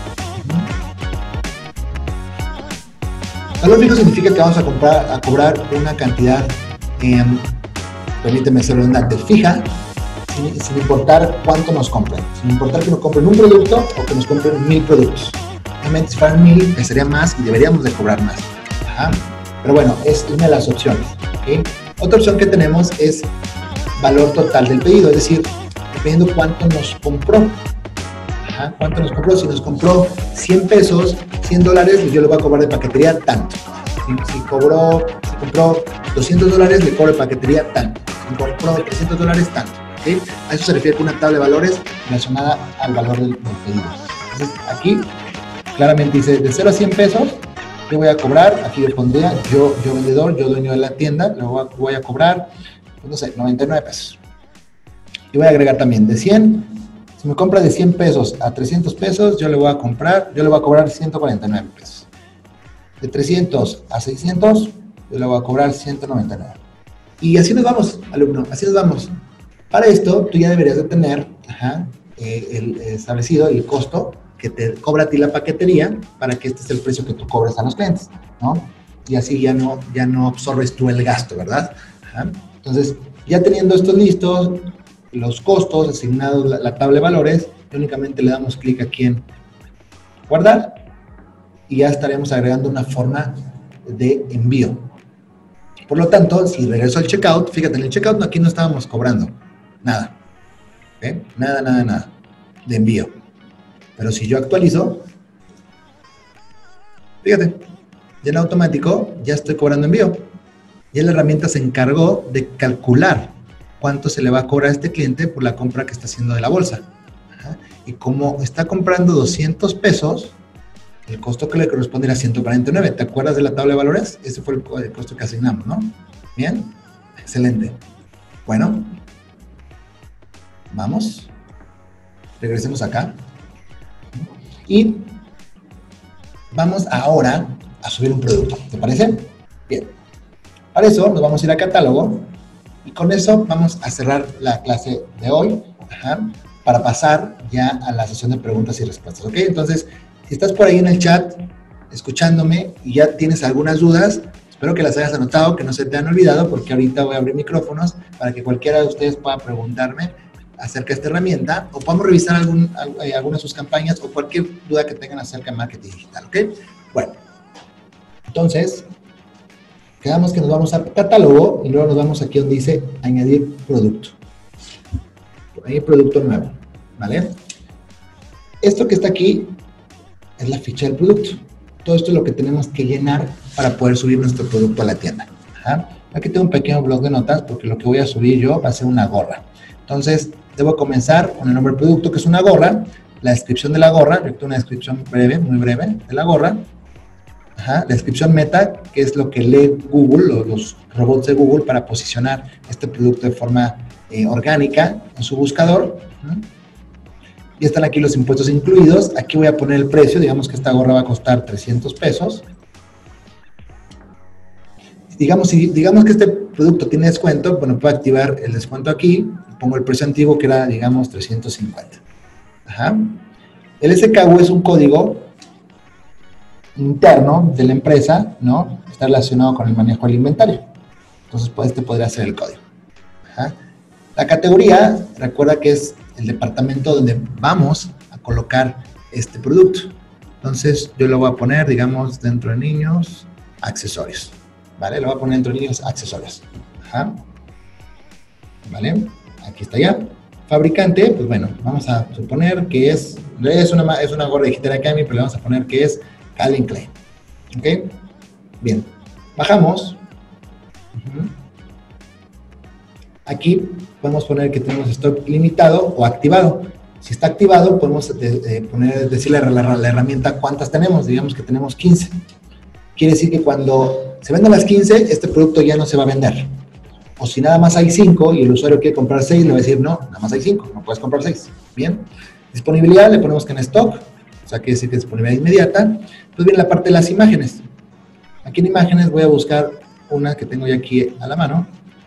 Valor fijo significa que vamos a, comprar, a cobrar una cantidad, eh, permíteme ser redundante, fija, sin, sin importar cuánto nos compren, sin importar que nos compren un producto o que nos compren mil productos. Obviamente si fueran mil, sería más y deberíamos de cobrar más. Ajá. Pero bueno, es una de las opciones. ¿Okay? Otra opción que tenemos es valor total del pedido, es decir, dependiendo cuánto nos compró. Ajá, cuánto nos compró. Si nos compró cien pesos, cien dólares, yo le voy a cobrar de paquetería tanto. Si, si, cobró, si compró doscientos dólares, le cobro de paquetería tanto. Si compró trescientos dólares, tanto. ¿Okay? A eso se refiere con una tabla de valores relacionada al valor del, del pedido. Entonces, aquí claramente dice de cero a cien pesos. ¿Qué voy a cobrar? Aquí le pondría, yo, yo vendedor, yo dueño de la tienda, le voy a, voy a cobrar, pues no sé, noventa y nueve pesos. Y voy a agregar también de cien, si me compra de cien pesos a trescientos pesos, yo le voy a comprar, yo le voy a cobrar ciento cuarenta y nueve pesos. De trescientos a seiscientos, yo le voy a cobrar ciento noventa y nueve. Y así nos vamos, alumno, así nos vamos. Para esto, tú ya deberías de tener ajá, eh, el, establecido el costo que te cobra a ti la paquetería para que este es el precio que tú cobras a los clientes, ¿no? Y así ya no, ya no absorbes tú el gasto, ¿verdad? Ajá. Entonces, ya teniendo estos listos, los costos asignados, la, la tabla de valores, únicamente le damos clic aquí en guardar y ya estaremos agregando una forma de envío. Por lo tanto, si regreso al checkout, fíjate, en el checkout aquí no estábamos cobrando nada, ¿okay? Nada, nada, nada de envío. Pero si yo actualizo, fíjate, ya en automático ya estoy cobrando envío. Ya la herramienta se encargó de calcular cuánto se le va a cobrar a este cliente por la compra que está haciendo de la bolsa. Ajá. Y como está comprando doscientos pesos, el costo que le corresponde era ciento cuarenta y nueve. ¿Te acuerdas de la tabla de valores? Ese fue el, el costo que asignamos, ¿no? Bien, excelente. Bueno, vamos. Regresemos acá. Y vamos ahora a subir un producto, ¿te parece? Bien. Para eso nos vamos a ir a catálogo y con eso vamos a cerrar la clase de hoy ajá, para pasar ya a la sesión de preguntas y respuestas, ¿ok? Entonces, si estás por ahí en el chat escuchándome y ya tienes algunas dudas, espero que las hayas anotado, que no se te han olvidado, porque ahorita voy a abrir micrófonos para que cualquiera de ustedes pueda preguntarme acerca de esta herramienta, o podemos revisar algún, alguna de sus campañas o cualquier duda que tengan acerca de marketing digital, ¿ok? Bueno, entonces, quedamos que nos vamos a catálogo y luego nos vamos aquí donde dice añadir producto. Añadir producto nuevo, ¿vale? Esto que está aquí es la ficha del producto. Todo esto es lo que tenemos que llenar para poder subir nuestro producto a la tienda. Ajá. Aquí tengo un pequeño blog de notas porque lo que voy a subir yo va a ser una gorra. Entonces, debo comenzar con el nombre del producto, que es una gorra, la descripción de la gorra, yo tengo una descripción breve, muy breve, de la gorra. Ajá, la descripción meta, que es lo que lee Google, los, los robots de Google, para posicionar este producto de forma eh, orgánica en su buscador. Ajá. Y están aquí los impuestos incluidos. Aquí voy a poner el precio, digamos que esta gorra va a costar trescientos pesos. Digamos, si, digamos que este producto tiene descuento, bueno, puedo activar el descuento aquí, pongo el precio antiguo que era, digamos, trescientos cincuenta. Ajá. El S K U es un código interno de la empresa, ¿no? Está relacionado con el manejo del inventario. Entonces, pues, este podría ser el código. Ajá. La categoría, recuerda que es el departamento donde vamos a colocar este producto. Entonces, yo lo voy a poner, digamos, dentro de niños, accesorios. ¿Vale? Lo voy a poner dentro de niños, accesorios. Ajá. ¿Vale? Aquí está ya. Fabricante, pues bueno, vamos a suponer que es, es una, es una gorra digital Academy, pero le vamos a poner que es Calvin Klein. ¿Ok? Bien, bajamos. Uh-huh. Aquí podemos poner que tenemos stock limitado o activado. Si está activado, podemos de, de poner, decirle a la, la herramienta cuántas tenemos. Digamos que tenemos quince. Quiere decir que cuando se vendan las quince, este producto ya no se va a vender. O si nada más hay cinco y el usuario quiere comprar seis, le va a decir, no, nada más hay cinco, no puedes comprar seis. Bien. Disponibilidad, le ponemos que en stock, o sea, quiere decir que es disponibilidad inmediata. Pues viene la parte de las imágenes. Aquí en imágenes voy a buscar una que tengo ya aquí a la mano.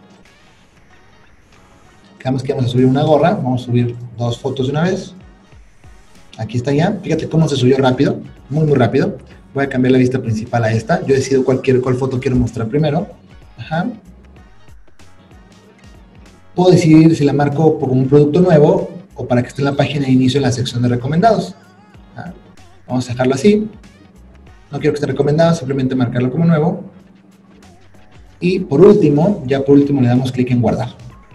Digamos que vamos a subir una gorra, vamos a subir dos fotos de una vez. Aquí está ya, fíjate cómo se subió rápido, muy muy rápido. Voy a cambiar la vista principal a esta, yo decido cuál, quiero, cuál foto quiero mostrar primero. Ajá. Puedo decidir si la marco como un producto nuevo o para que esté en la página de inicio en la sección de recomendados. Ajá. Vamos a dejarlo así. No quiero que esté recomendado, simplemente marcarlo como nuevo. Y por último, ya por último le damos clic en guardar.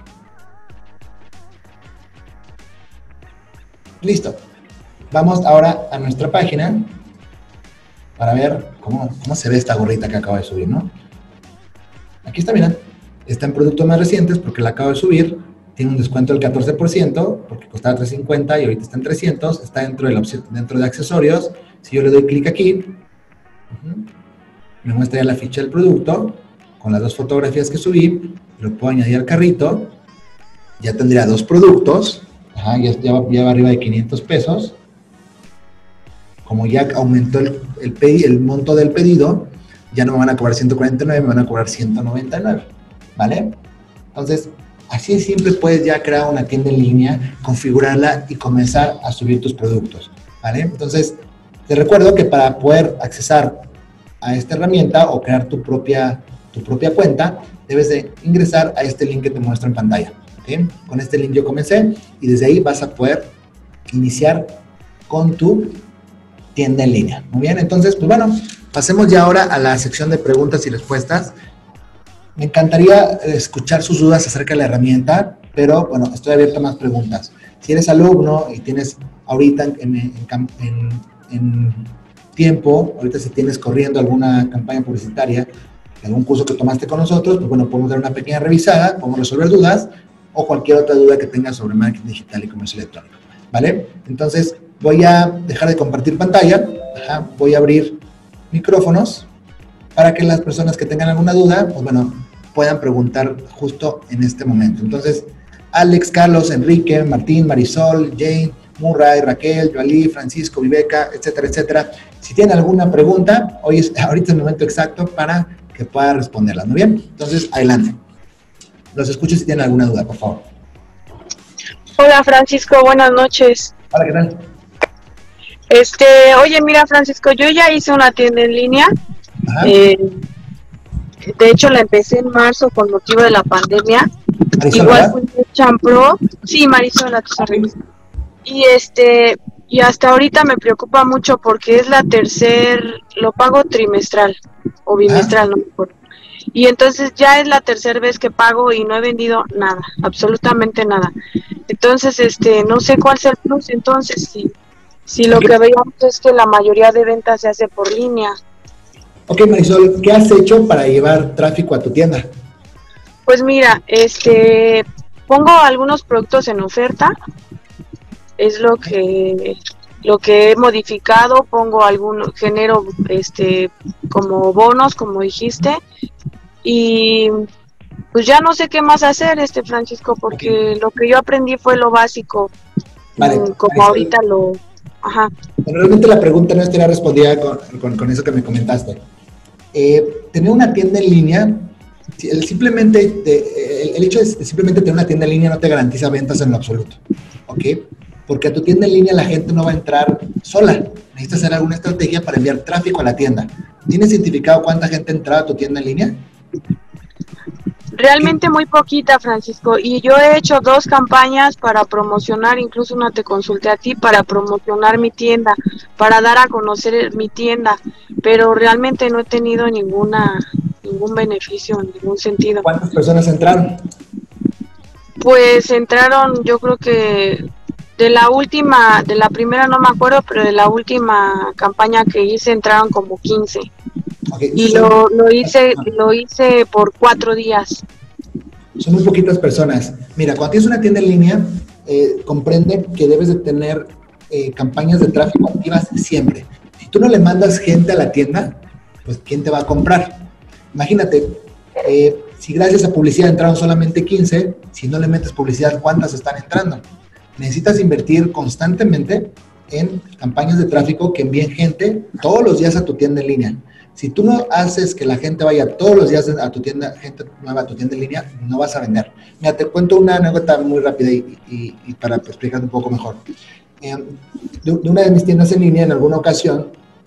Listo. Vamos ahora a nuestra página para ver cómo, cómo se ve esta gorrita que acabo de subir, ¿no? Aquí está, miren. Está en productos más recientes porque la acabo de subir. Tiene un descuento del catorce por ciento porque costaba trescientos cincuenta y ahorita está en trescientos. Está dentro de, la opción, dentro de accesorios. Si yo le doy clic aquí, uh-huh, me muestra ya la ficha del producto con las dos fotografías que subí. Lo puedo añadir al carrito. Ya tendría dos productos. Ajá, ya, ya, va, ya va arriba de quinientos pesos. Como ya aumentó el, el, pedi, el monto del pedido, ya no me van a cobrar ciento cuarenta y nueve, me van a cobrar ciento noventa y nueve. ¿Vale? Entonces, así de simple puedes ya crear una tienda en línea, configurarla y comenzar a subir tus productos. ¿Vale? Entonces, te recuerdo que para poder accesar a esta herramienta o crear tu propia, tu propia cuenta, debes de ingresar a este link que te muestro en pantalla. ¿Okay? Con este link yo comencé y desde ahí vas a poder iniciar con tu tienda en línea. Muy bien, entonces, pues bueno, pasemos ya ahora a la sección de preguntas y respuestas. Me encantaría escuchar sus dudas acerca de la herramienta, pero bueno, estoy abierto a más preguntas. Si eres alumno y tienes ahorita en, en, en, en tiempo, ahorita si tienes corriendo alguna campaña publicitaria, algún curso que tomaste con nosotros, pues bueno, podemos dar una pequeña revisada, podemos resolver dudas o cualquier otra duda que tengas sobre marketing digital y comercio electrónico, ¿vale? Entonces, voy a dejar de compartir pantalla, ajá, voy a abrir micrófonos para que las personas que tengan alguna duda, pues bueno, puedan preguntar justo en este momento. Entonces, Alex, Carlos, Enrique, Martín, Marisol, Jane, Murray, Raquel, Joalí, Francisco, Viveca, etcétera, etcétera. Si tienen alguna pregunta, hoy es, ahorita es el momento exacto para que pueda responderlas, ¿muy bien? Entonces, adelante. Los escucho si tienen alguna duda, por favor. Hola, Francisco, buenas noches. Hola, ¿qué tal? Este, oye, mira, Francisco, yo ya hice una tienda en línea. Eh, de hecho, la empecé en marzo con motivo de la pandemia. Marisol, igual ¿verdad? fue de Champro. Sí, Marisol, a tus órdenes. Y este, y hasta ahorita me preocupa mucho porque es la tercer, lo pago trimestral o bimestral, no me acuerdo. Y entonces ya es la tercera vez que pago y no he vendido nada, absolutamente nada. Entonces, este, no sé cuál es el plus. Entonces, si, si lo que veíamos es que la mayoría de ventas se hace por línea. Ok, Marisol, ¿qué has hecho para llevar tráfico a tu tienda? Pues mira, este, pongo algunos productos en oferta, es lo que lo que he modificado, pongo algún, genero este como bonos, como dijiste, y pues ya no sé qué más hacer, este Francisco, porque okay, lo que yo aprendí fue lo básico, vale, como Marisol, ahorita lo... Ajá. Realmente la pregunta no estaría respondida con, con, con eso que me comentaste. Eh, tener una tienda en línea, el, simplemente te, el, el hecho de simplemente tener una tienda en línea no te garantiza ventas en lo absoluto, ¿ok? Porque a tu tienda en línea la gente no va a entrar sola. Necesitas hacer alguna estrategia para enviar tráfico a la tienda. ¿Tienes identificado cuánta gente ha entrado a tu tienda en línea? Realmente muy poquita, Francisco, y yo he hecho dos campañas para promocionar, incluso una te consulté a ti, para promocionar mi tienda, para dar a conocer mi tienda, pero realmente no he tenido ninguna ningún beneficio, en ningún sentido. ¿Cuántas personas entraron? Pues entraron, yo creo que de la última, de la primera no me acuerdo, pero de la última campaña que hice entraron como quince. Okay. Y lo, lo hice lo hice por cuatro días. Son muy poquitas personas. Mira, cuando tienes una tienda en línea, eh, comprende que debes de tener eh, campañas de tráfico activas siempre. Si tú no le mandas gente a la tienda, pues ¿quién te va a comprar? Imagínate, eh, si gracias a publicidad entraron solamente quince, si no le metes publicidad, ¿cuántas están entrando? Necesitas invertir constantemente en campañas de tráfico que envíen gente todos los días a tu tienda en línea. Si tú no haces que la gente vaya todos los días a tu tienda, gente nueva a tu tienda en línea, no vas a vender. Mira, te cuento una anécdota muy rápida y, y, y para explicar un poco mejor. Eh, de, de una de mis tiendas en línea, en alguna ocasión,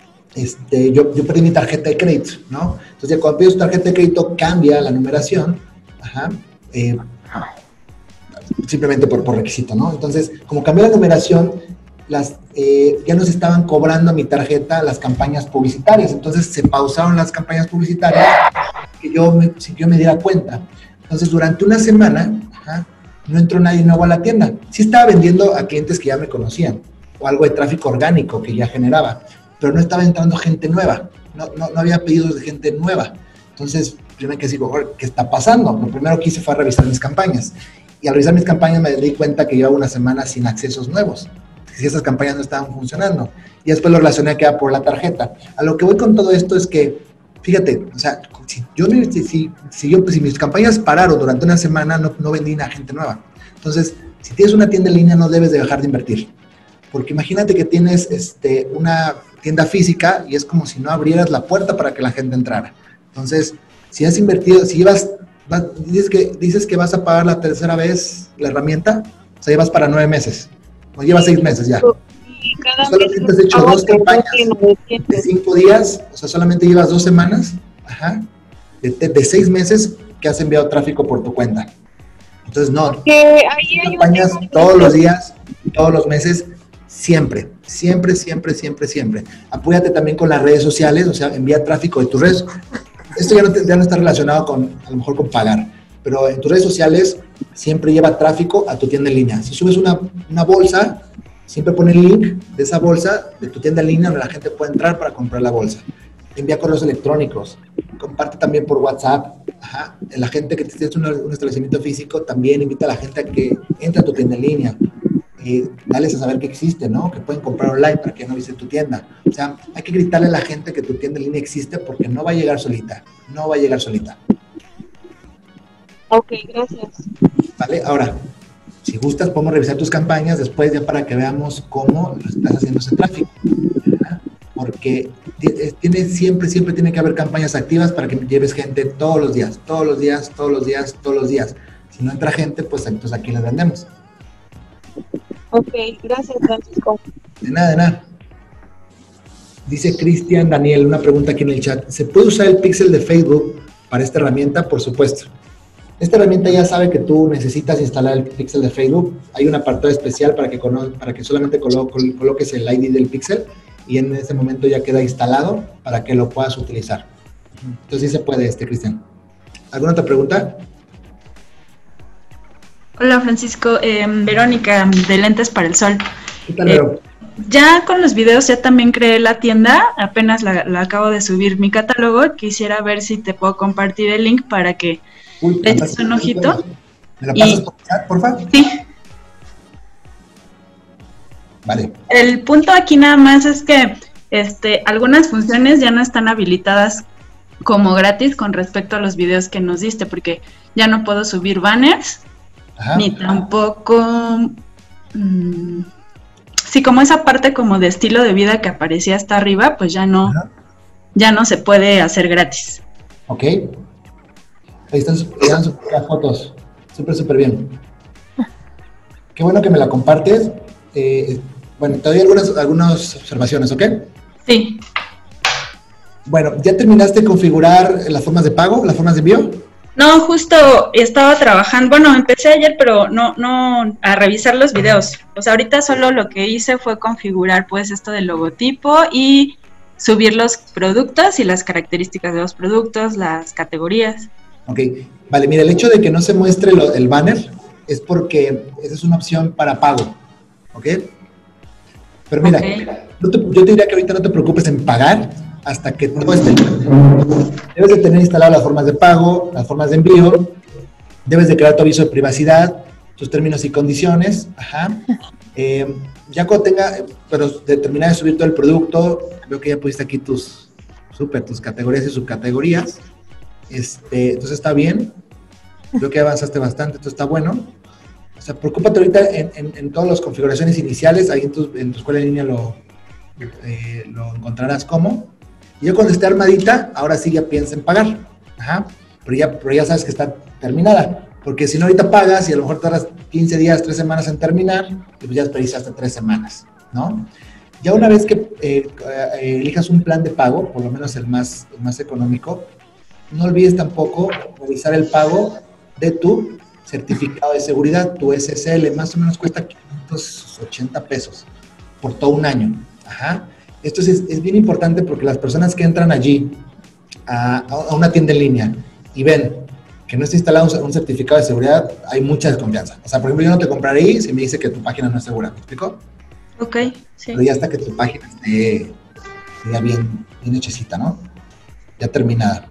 este, yo, yo perdí mi tarjeta de crédito, ¿no? Entonces, cuando pides tu tarjeta de crédito, cambia la numeración, ajá, eh, simplemente por, por requisito, ¿no? Entonces, como cambió la numeración, las, eh, ya nos estaban cobrando a mi tarjeta las campañas publicitarias, entonces se pausaron las campañas publicitarias que yo me, sin que yo me diera cuenta. Entonces, durante una semana, ajá, no entró nadie nuevo a la tienda. Sí estaba vendiendo a clientes que ya me conocían, o algo de tráfico orgánico que ya generaba, pero no estaba entrando gente nueva, no, no, no había pedidos de gente nueva. Entonces, primero que decir, ¿qué está pasando? Lo primero que hice fue revisar mis campañas, y al revisar mis campañas me di cuenta que llevaba una semana sin accesos nuevos, si esas campañas no estaban funcionando, y después lo relacioné que era por la tarjeta. A lo que voy con todo esto es que, fíjate, o sea, si, yo, si, si, si, yo, si mis campañas pararon durante una semana, no, no vendí a gente nueva. Entonces, si tienes una tienda en línea, no debes de dejar de invertir, porque imagínate que tienes este, una tienda física y es como si no abrieras la puerta para que la gente entrara. Entonces, si has invertido, si llevas, vas, dices, que, dices que vas a pagar la tercera vez la herramienta, o sea, llevas para nueve meses. O lleva seis meses ya. Y cada solamente mes has hecho dos campañas de, de cinco días, o sea, solamente llevas dos semanas, ajá, de, de, de seis meses que has enviado tráfico por tu cuenta. Entonces, no, ahí hay campañas todos los días, todos los meses, siempre, siempre, siempre, siempre, siempre. Apóyate también con las redes sociales, o sea, envía tráfico de tus redes. Esto ya no, te, ya no está relacionado con, a lo mejor con pagar, pero en tus redes sociales siempre lleva tráfico a tu tienda en línea. Si subes una, una bolsa, siempre pone el link de esa bolsa de tu tienda en línea donde la gente puede entrar para comprar la bolsa. Envía correos electrónicos, comparte también por WhatsApp. Ajá. La gente que tiene un, un establecimiento físico también invita a la gente a que entre a tu tienda en línea. Eh, dales a saber que existe, ¿no? Que pueden comprar online para que no visiten tu tienda. O sea, hay que gritarle a la gente que tu tienda en línea existe porque no va a llegar solita. No va a llegar solita. Ok, gracias. Vale, ahora, si gustas, podemos revisar tus campañas después ya para que veamos cómo estás haciendo ese tráfico. ¿Verdad? Porque tiene, siempre, siempre tiene que haber campañas activas para que lleves gente todos los días, todos los días, todos los días, todos los días. Si no entra gente, pues entonces aquí les vendemos. Ok, gracias, Francisco. De nada, de nada. Dice Cristian Daniel, una pregunta aquí en el chat. ¿Se puede usar el pixel de Facebook para esta herramienta? Por supuesto. Esta herramienta ya sabe que tú necesitas instalar el pixel de Facebook. Hay un apartado especial para que, para que solamente colo col coloques el I D del pixel y en ese momento ya queda instalado para que lo puedas utilizar. Entonces sí se puede, este, Cristian. ¿Alguna otra pregunta? Hola, Francisco. Eh, Verónica, de Lentes para el Sol. ¿Qué tal, Vero? Eh, ya con los videos ya también creé la tienda. Apenas la, la acabo de subir mi catálogo. Quisiera ver si te puedo compartir el link para que Uy, le eches un ojito. ¿Me la pasas y, por chat, por favor? Sí. Vale. El punto aquí nada más es que este, algunas funciones ya no están habilitadas como gratis con respecto a los videos que nos diste, porque ya no puedo subir banners. Ajá. Ni tampoco, mmm, sí, como esa parte como de estilo de vida que aparecía hasta arriba, pues ya no, Ajá. ya no se puede hacer gratis. Ok. Ahí están, están las fotos, súper, súper bien. Qué bueno que me la compartes. Eh, bueno, te doy algunas, algunas observaciones, ¿ok? Sí. Bueno, ¿ya terminaste de configurar las formas de pago, las formas de envío? No, justo estaba trabajando, bueno, empecé ayer, pero no, no a revisar los videos. O sea, ahorita solo lo que hice fue configurar pues esto del logotipo y subir los productos y las características de los productos, las categorías. Ok, vale, mira, el hecho de que no se muestre lo, el banner es porque esa es una opción para pago, ¿ok? Pero mira, okay. no te, yo te diría que ahorita no te preocupes en pagar, hasta que todo esté. Debes de tener instaladas las formas de pago, las formas de envío, debes de crear tu aviso de privacidad, tus términos y condiciones, ajá. Eh, ya cuando tenga, pero de terminar de subir todo el producto, veo que ya pusiste aquí tus, super, tus categorías y subcategorías, este, entonces está bien, creo que avanzaste bastante, esto está bueno. O sea, preocúpate ahorita en, en, en todas las configuraciones iniciales, ahí en tu, en tu escuela en línea lo, eh, lo encontrarás como. Y ya cuando esté armadita, ahora sí ya piensa en pagar, ajá, pero ya, pero ya sabes que está terminada. Porque si no, ahorita pagas y a lo mejor tardas quince días, tres semanas en terminar, y pues ya desperdiciaste tres semanas, ¿no? Ya una vez que eh, eh, elijas un plan de pago, por lo menos el más, el más económico, no olvides tampoco revisar el pago de tu certificado de seguridad, tu S S L, más o menos cuesta quinientos ochenta pesos por todo un año. Ajá. Esto es, es bien importante porque las personas que entran allí a, a una tienda en línea y ven que no está instalado un, un certificado de seguridad, hay mucha desconfianza. O sea, por ejemplo, yo no te compraré ahí si me dice que tu página no es segura, ¿me explico? Ok, sí. Pero ya hasta que tu página esté ya bien, bien hechecita, ¿no? Ya terminada.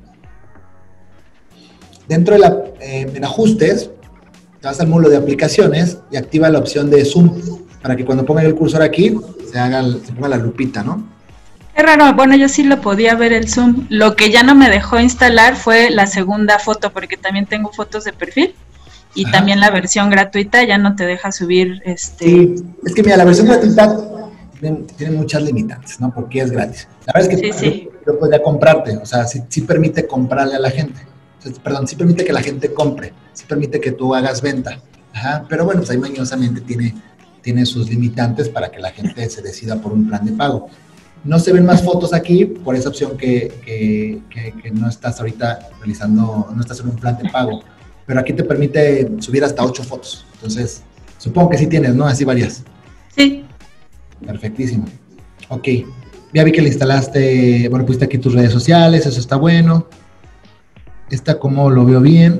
Dentro de la, eh, en ajustes, te vas al módulo de aplicaciones y activa la opción de Zoom para que cuando ponga el cursor aquí, se haga, se ponga la lupita, ¿no? Qué raro, bueno, yo sí lo podía ver el Zoom. Lo que ya no me dejó instalar fue la segunda foto, porque también tengo fotos de perfil y Ajá. también la versión gratuita ya no te deja subir este... Sí, es que mira, la versión gratuita tiene, tiene muchas limitantes, ¿no? Porque es gratis. La verdad es que sí, sí. yo, yo podría comprarte, o sea, sí, sí permite comprarle a la gente. O sea, perdón, sí permite que la gente compre, sí permite que tú hagas venta. Ajá, pero bueno, pues ahí mañosamente tiene, tiene sus limitantes para que la gente se decida por un plan de pago. No se ven más fotos aquí por esa opción que, que, que, que no estás ahorita realizando, no estás en un plan de pago. Pero aquí te permite subir hasta ocho fotos. Entonces, supongo que sí tienes, ¿no? Así varias. Sí. Perfectísimo. Ok. Ya vi que le instalaste, bueno, pusiste aquí tus redes sociales, eso está bueno. Esta como lo veo bien.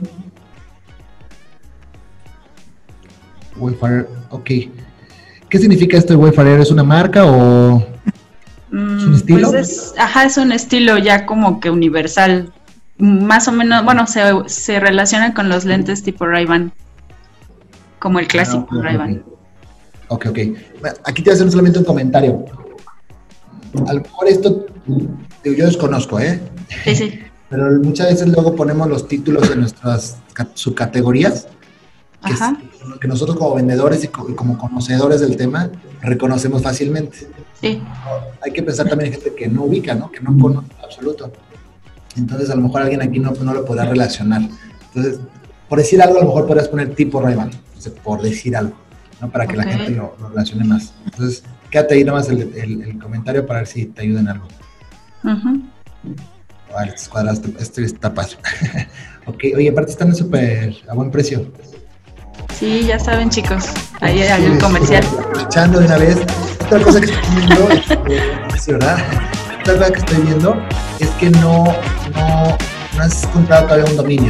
Wayfarer, ok. ¿Qué significa esto de Wayfarer? ¿Es una marca o...? ¿Es un estilo? Pues es, ajá, es un estilo ya como que universal, más o menos, bueno, se, se relaciona con los lentes tipo Ray-Ban, como el clásico ah, okay, Ray-Ban. Ok, ok. Bueno, aquí te voy a hacer solamente un comentario. A lo mejor esto, yo desconozco, ¿eh? Sí, sí. Pero muchas veces luego ponemos los títulos de nuestras subcategorías, que, es, que nosotros como vendedores y como conocedores del tema reconocemos fácilmente. Sí. Hay que pensar también en gente que no ubica, ¿no? Que no conoce en absoluto. Entonces, a lo mejor alguien aquí no, no lo podrá relacionar. Entonces, por decir algo, a lo mejor podrías poner tipo Ray-Ban, por decir algo, ¿no? Para que okay. la gente lo, lo relacione más. Entonces, quédate ahí nomás el, el, el comentario para ver si te ayuda en algo. Uh-huh. Vale, estos cuadrados, este está padre. Ok, oye, aparte están súper a buen precio. Sí, ya saben, chicos, ahí hay el comercial. Aprovechando de una vez, otra cosa que estoy viendo, es, ¿verdad? Otra cosa que estoy viendo es que no, no, no has comprado todavía un dominio.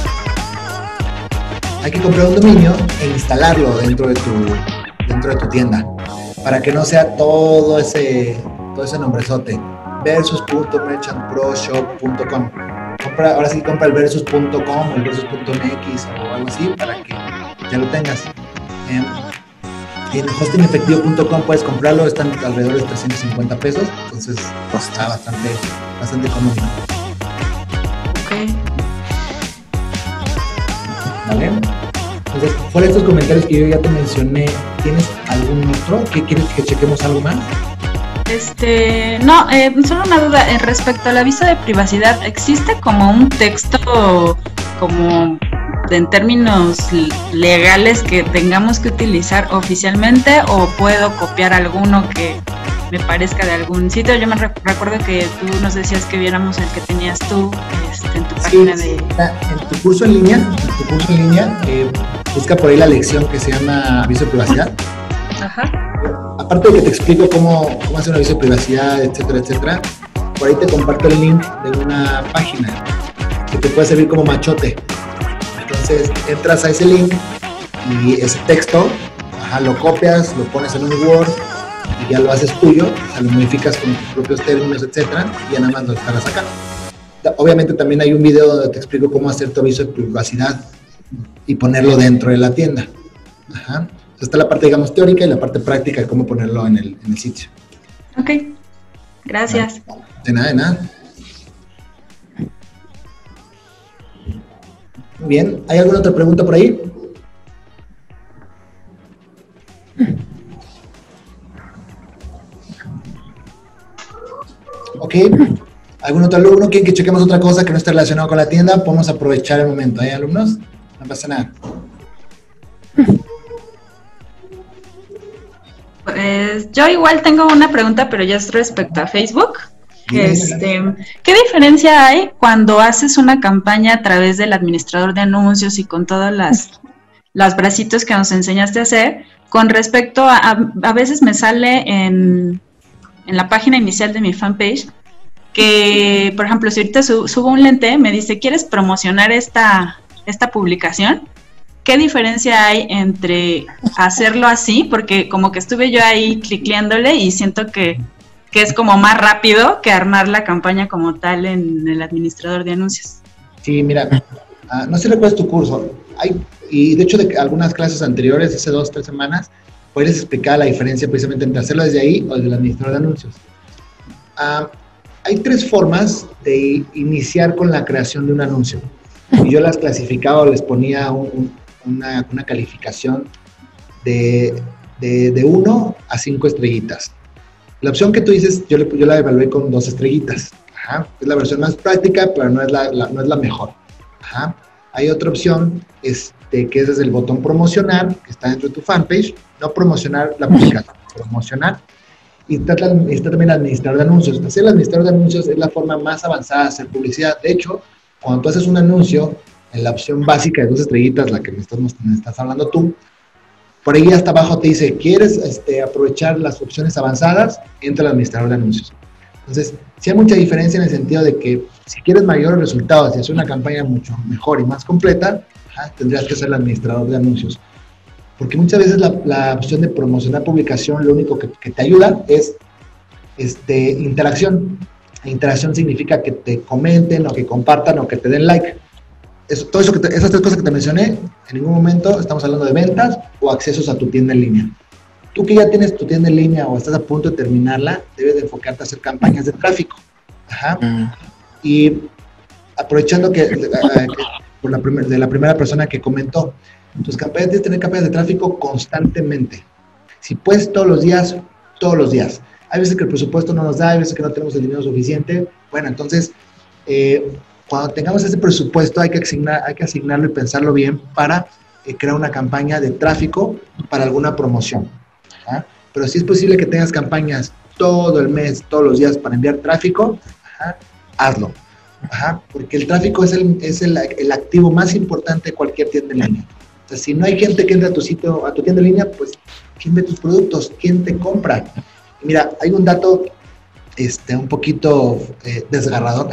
Hay que comprar un dominio e instalarlo dentro de tu, dentro de tu tienda, para que no sea todo ese, todo ese nombrezote. versus punto merchant pro shop punto com. Compra, ahora sí compra el versus punto com o el versus punto m x o algo así para que ya lo tengas. En, en hosting efectivo punto com puedes comprarlo, están alrededor de trescientos cincuenta pesos, entonces está bastante, bastante económico. Ok. ¿Vale? Entonces, fuera de estos comentarios que yo ya te mencioné, ¿tienes algún otro? ¿Qué quieres que chequemos algo más? Este, no, eh, solo una duda, eh, respecto al aviso de privacidad, ¿existe como un texto como en términos legales que tengamos que utilizar oficialmente o puedo copiar alguno que me parezca de algún sitio? Yo me re- recuerdo que tú nos decías que viéramos el que tenías tú este, en tu página sí, de... En tu curso en línea, en tu curso en línea, eh, busca por ahí la lección que se llama aviso de privacidad. Ajá. Aparte de que te explico cómo, cómo hacer un aviso de privacidad, etcétera, etcétera, por ahí te comparto el link de una página que te puede servir como machote. Entonces entras a ese link y ese texto, ajá, lo copias, lo pones en un Word y ya lo haces tuyo, o sea, lo modificas con tus propios términos, etcétera, y ya nada más lo estarás sacando. Obviamente también hay un video donde te explico cómo hacer tu aviso de privacidad y ponerlo dentro de la tienda. Ajá. Entonces está la parte, digamos, teórica y la parte práctica de cómo ponerlo en el, en el sitio. Ok, gracias. Vale. De nada, de nada. Muy bien, ¿hay alguna otra pregunta por ahí? Ok, ¿algún otro alumno? ¿Quieren que chequemos otra cosa que no esté relacionado con la tienda? Podemos aprovechar el momento, ¿hay alumnos? No pasa nada. Pues yo igual tengo una pregunta, pero ya es respecto a Facebook. Este, ¿qué diferencia hay cuando haces una campaña a través del administrador de anuncios y con todas las, las bracitos que nos enseñaste a hacer, con respecto a, a, a veces me sale en, en la página inicial de mi fanpage, que, por ejemplo, si ahorita su, subo un lente, me dice, ¿quieres promocionar esta, esta publicación? ¿Qué diferencia hay entre hacerlo así? Porque como que estuve yo ahí clicleándole y siento que, que es como más rápido que armar la campaña como tal en el administrador de anuncios. Sí, mira, uh, no sé si recuerdas tu curso. Hay, y de hecho de algunas clases anteriores, hace dos, tres semanas, puedes explicar la diferencia precisamente entre hacerlo desde ahí o desde el administrador de anuncios. Uh, hay tres formas de iniciar con la creación de un anuncio. Y yo las clasificaba o les ponía un, un Una, una calificación de, de, de uno a cinco estrellitas. La opción que tú dices, yo, le, yo la evalué con dos estrellitas. Ajá. Es la versión más práctica, pero no es la, la, no es la mejor. Ajá. Hay otra opción este, que es desde el botón promocionar, que está dentro de tu fanpage. No promocionar la publicación, promocionar. Y está, está también el administrador de anuncios. Hacer el administrador de anuncios es la forma más avanzada de hacer publicidad. De hecho, cuando tú haces un anuncio, en la opción básica de dos estrellitas, la que me estás, me estás hablando tú, por ahí hasta abajo te dice, ¿quieres este, aprovechar las opciones avanzadas? Entra al administrador de anuncios. Entonces, sí hay mucha diferencia en el sentido de que si quieres mayores resultados y hacer una campaña mucho mejor y más completa, ajá, tendrías que ser el administrador de anuncios. Porque muchas veces la, la opción de promocionar publicación, lo único que, que te ayuda es este, interacción. Interacción significa que te comenten o que compartan o que te den like. Eso, todo eso que te, esas tres cosas que te mencioné, en ningún momento estamos hablando de ventas o accesos a tu tienda en línea. Tú que ya tienes tu tienda en línea o estás a punto de terminarla, debes de enfocarte a hacer campañas de tráfico. Ajá. Mm. Y aprovechando que, que por la primer, de la primera persona que comentó, tus campañas debes tener campañas de tráfico constantemente. Si puedes todos los días, todos los días. Hay veces que el presupuesto no nos da, hay veces que no tenemos el dinero suficiente. Bueno, entonces, eh, cuando tengamos ese presupuesto hay que, asignar, hay que asignarlo y pensarlo bien para eh, crear una campaña de tráfico para alguna promoción. ¿Ah? Pero si es posible que tengas campañas todo el mes, todos los días para enviar tráfico, ajá, hazlo. Ajá, porque el tráfico es, el, es el, el activo más importante de cualquier tienda en línea. O sea, si no hay gente que entra a tu sitio, a tu tienda en línea, pues ¿quién ve tus productos? ¿Quién te compra? Y mira, hay un dato este, un poquito eh, desgarrador.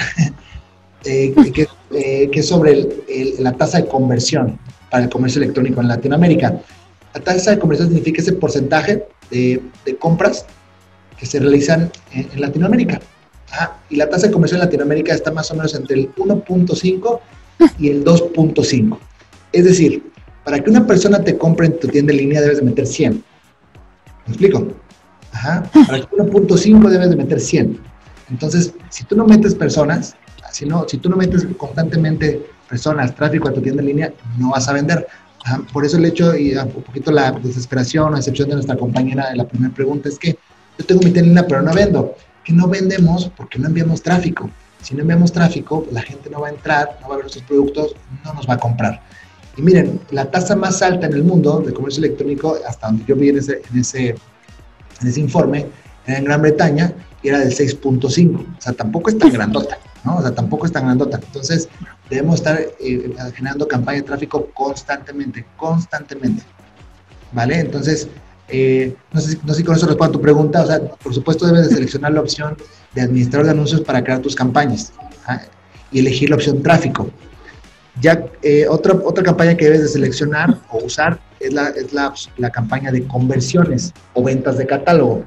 Eh, que, eh, que es sobre el, el, la tasa de conversión para el comercio electrónico en Latinoamérica. La tasa de conversión significa ese porcentaje de, de compras que se realizan en, en Latinoamérica. Ah, y la tasa de conversión en Latinoamérica está más o menos entre el uno punto cinco y el dos punto cinco. Es decir, para que una persona te compre en tu tienda en línea debes de meter cien. ¿Me explico? Ajá. Para que uno punto cinco debes de meter cien. Entonces, si tú no metes personas, Si, no, si tú no metes constantemente personas, tráfico a tu tienda en línea, no vas a vender. Ajá. Por eso el hecho y un poquito la desesperación o excepción de nuestra compañera de la primera pregunta es que yo tengo mi tienda en línea pero no vendo. Que no vendemos porque no enviamos tráfico. Si no enviamos tráfico, la gente no va a entrar, no va a ver nuestros productos, no nos va a comprar. Y miren, la tasa más alta en el mundo de comercio electrónico, hasta donde yo vi en ese, en ese, en ese informe, era en Gran Bretaña y era del seis punto cinco. O sea, tampoco es tan grandota. ¿No? O sea, tampoco es tan grandota. Entonces, debemos estar eh, generando campaña de tráfico constantemente, constantemente. ¿Vale? Entonces, eh, no, sé si, no sé si con eso respondo a tu pregunta. O sea, por supuesto, debes de seleccionar la opción de administrador de anuncios para crear tus campañas. ¿Ah? Y elegir la opción tráfico. Ya, eh, otra, otra campaña que debes de seleccionar o usar es la, es la, la campaña de conversiones o ventas de catálogo.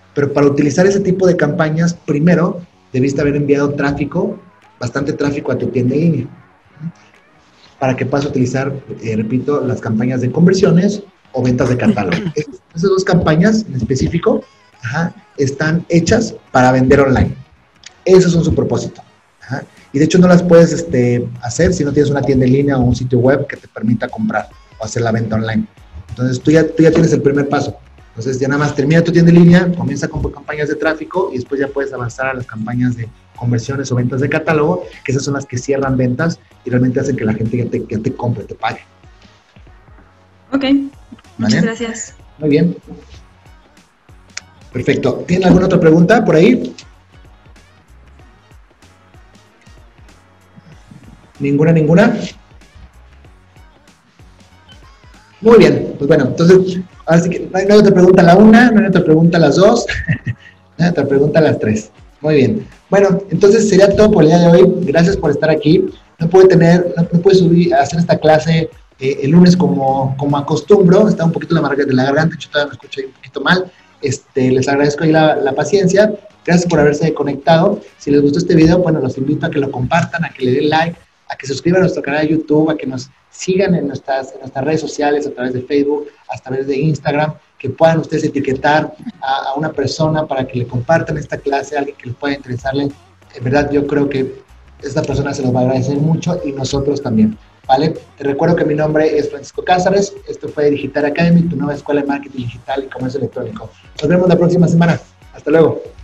Pero para utilizar ese tipo de campañas, primero debiste haber enviado tráfico, bastante tráfico a tu tienda en línea, para que puedas utilizar, eh, repito, las campañas de conversiones o ventas de catálogo. Esas dos campañas en específico, ajá, están hechas para vender online. Esos son su propósito. Ajá. Y de hecho no las puedes este, hacer si no tienes una tienda en línea o un sitio web que te permita comprar o hacer la venta online. Entonces tú ya, tú ya tienes el primer paso. Entonces ya nada más termina tu tienda en línea, comienza con campañas de tráfico y después ya puedes avanzar a las campañas de conversiones o ventas de catálogo, que esas son las que cierran ventas y realmente hacen que la gente ya te, ya te compre, te pague. Ok, ¿Vale? muchas gracias. Muy bien. Perfecto. ¿Tienen alguna otra pregunta por ahí? ¿Ninguna, ninguna? Muy bien, pues bueno, entonces, ahora sí que no hay, no hay otra pregunta a la una, no hay otra pregunta a las dos, no hay otra pregunta a las tres. Muy bien. Bueno, entonces sería todo por el día de hoy. Gracias por estar aquí. No pude tener, no, no pude subir, hacer esta clase eh, el lunes como, como acostumbro. Está un poquito la marca de la garganta, yo todavía me escucho ahí un poquito mal. Este, les agradezco ahí la, la paciencia. Gracias por haberse conectado. Si les gustó este video, bueno, los invito a que lo compartan, a que le den like, a que se suscriban a nuestro canal de YouTube, a que nos sigan en nuestras, en nuestras redes sociales, a través de Facebook, a través de Instagram, que puedan ustedes etiquetar a, a una persona para que le compartan esta clase, a alguien que les pueda interesarle. En verdad, yo creo que esta persona se los va a agradecer mucho y nosotros también, ¿vale? Te recuerdo que mi nombre es Francisco Cázares, esto fue Digital Academy, tu nueva escuela de marketing digital y comercio electrónico. Nos vemos la próxima semana. Hasta luego.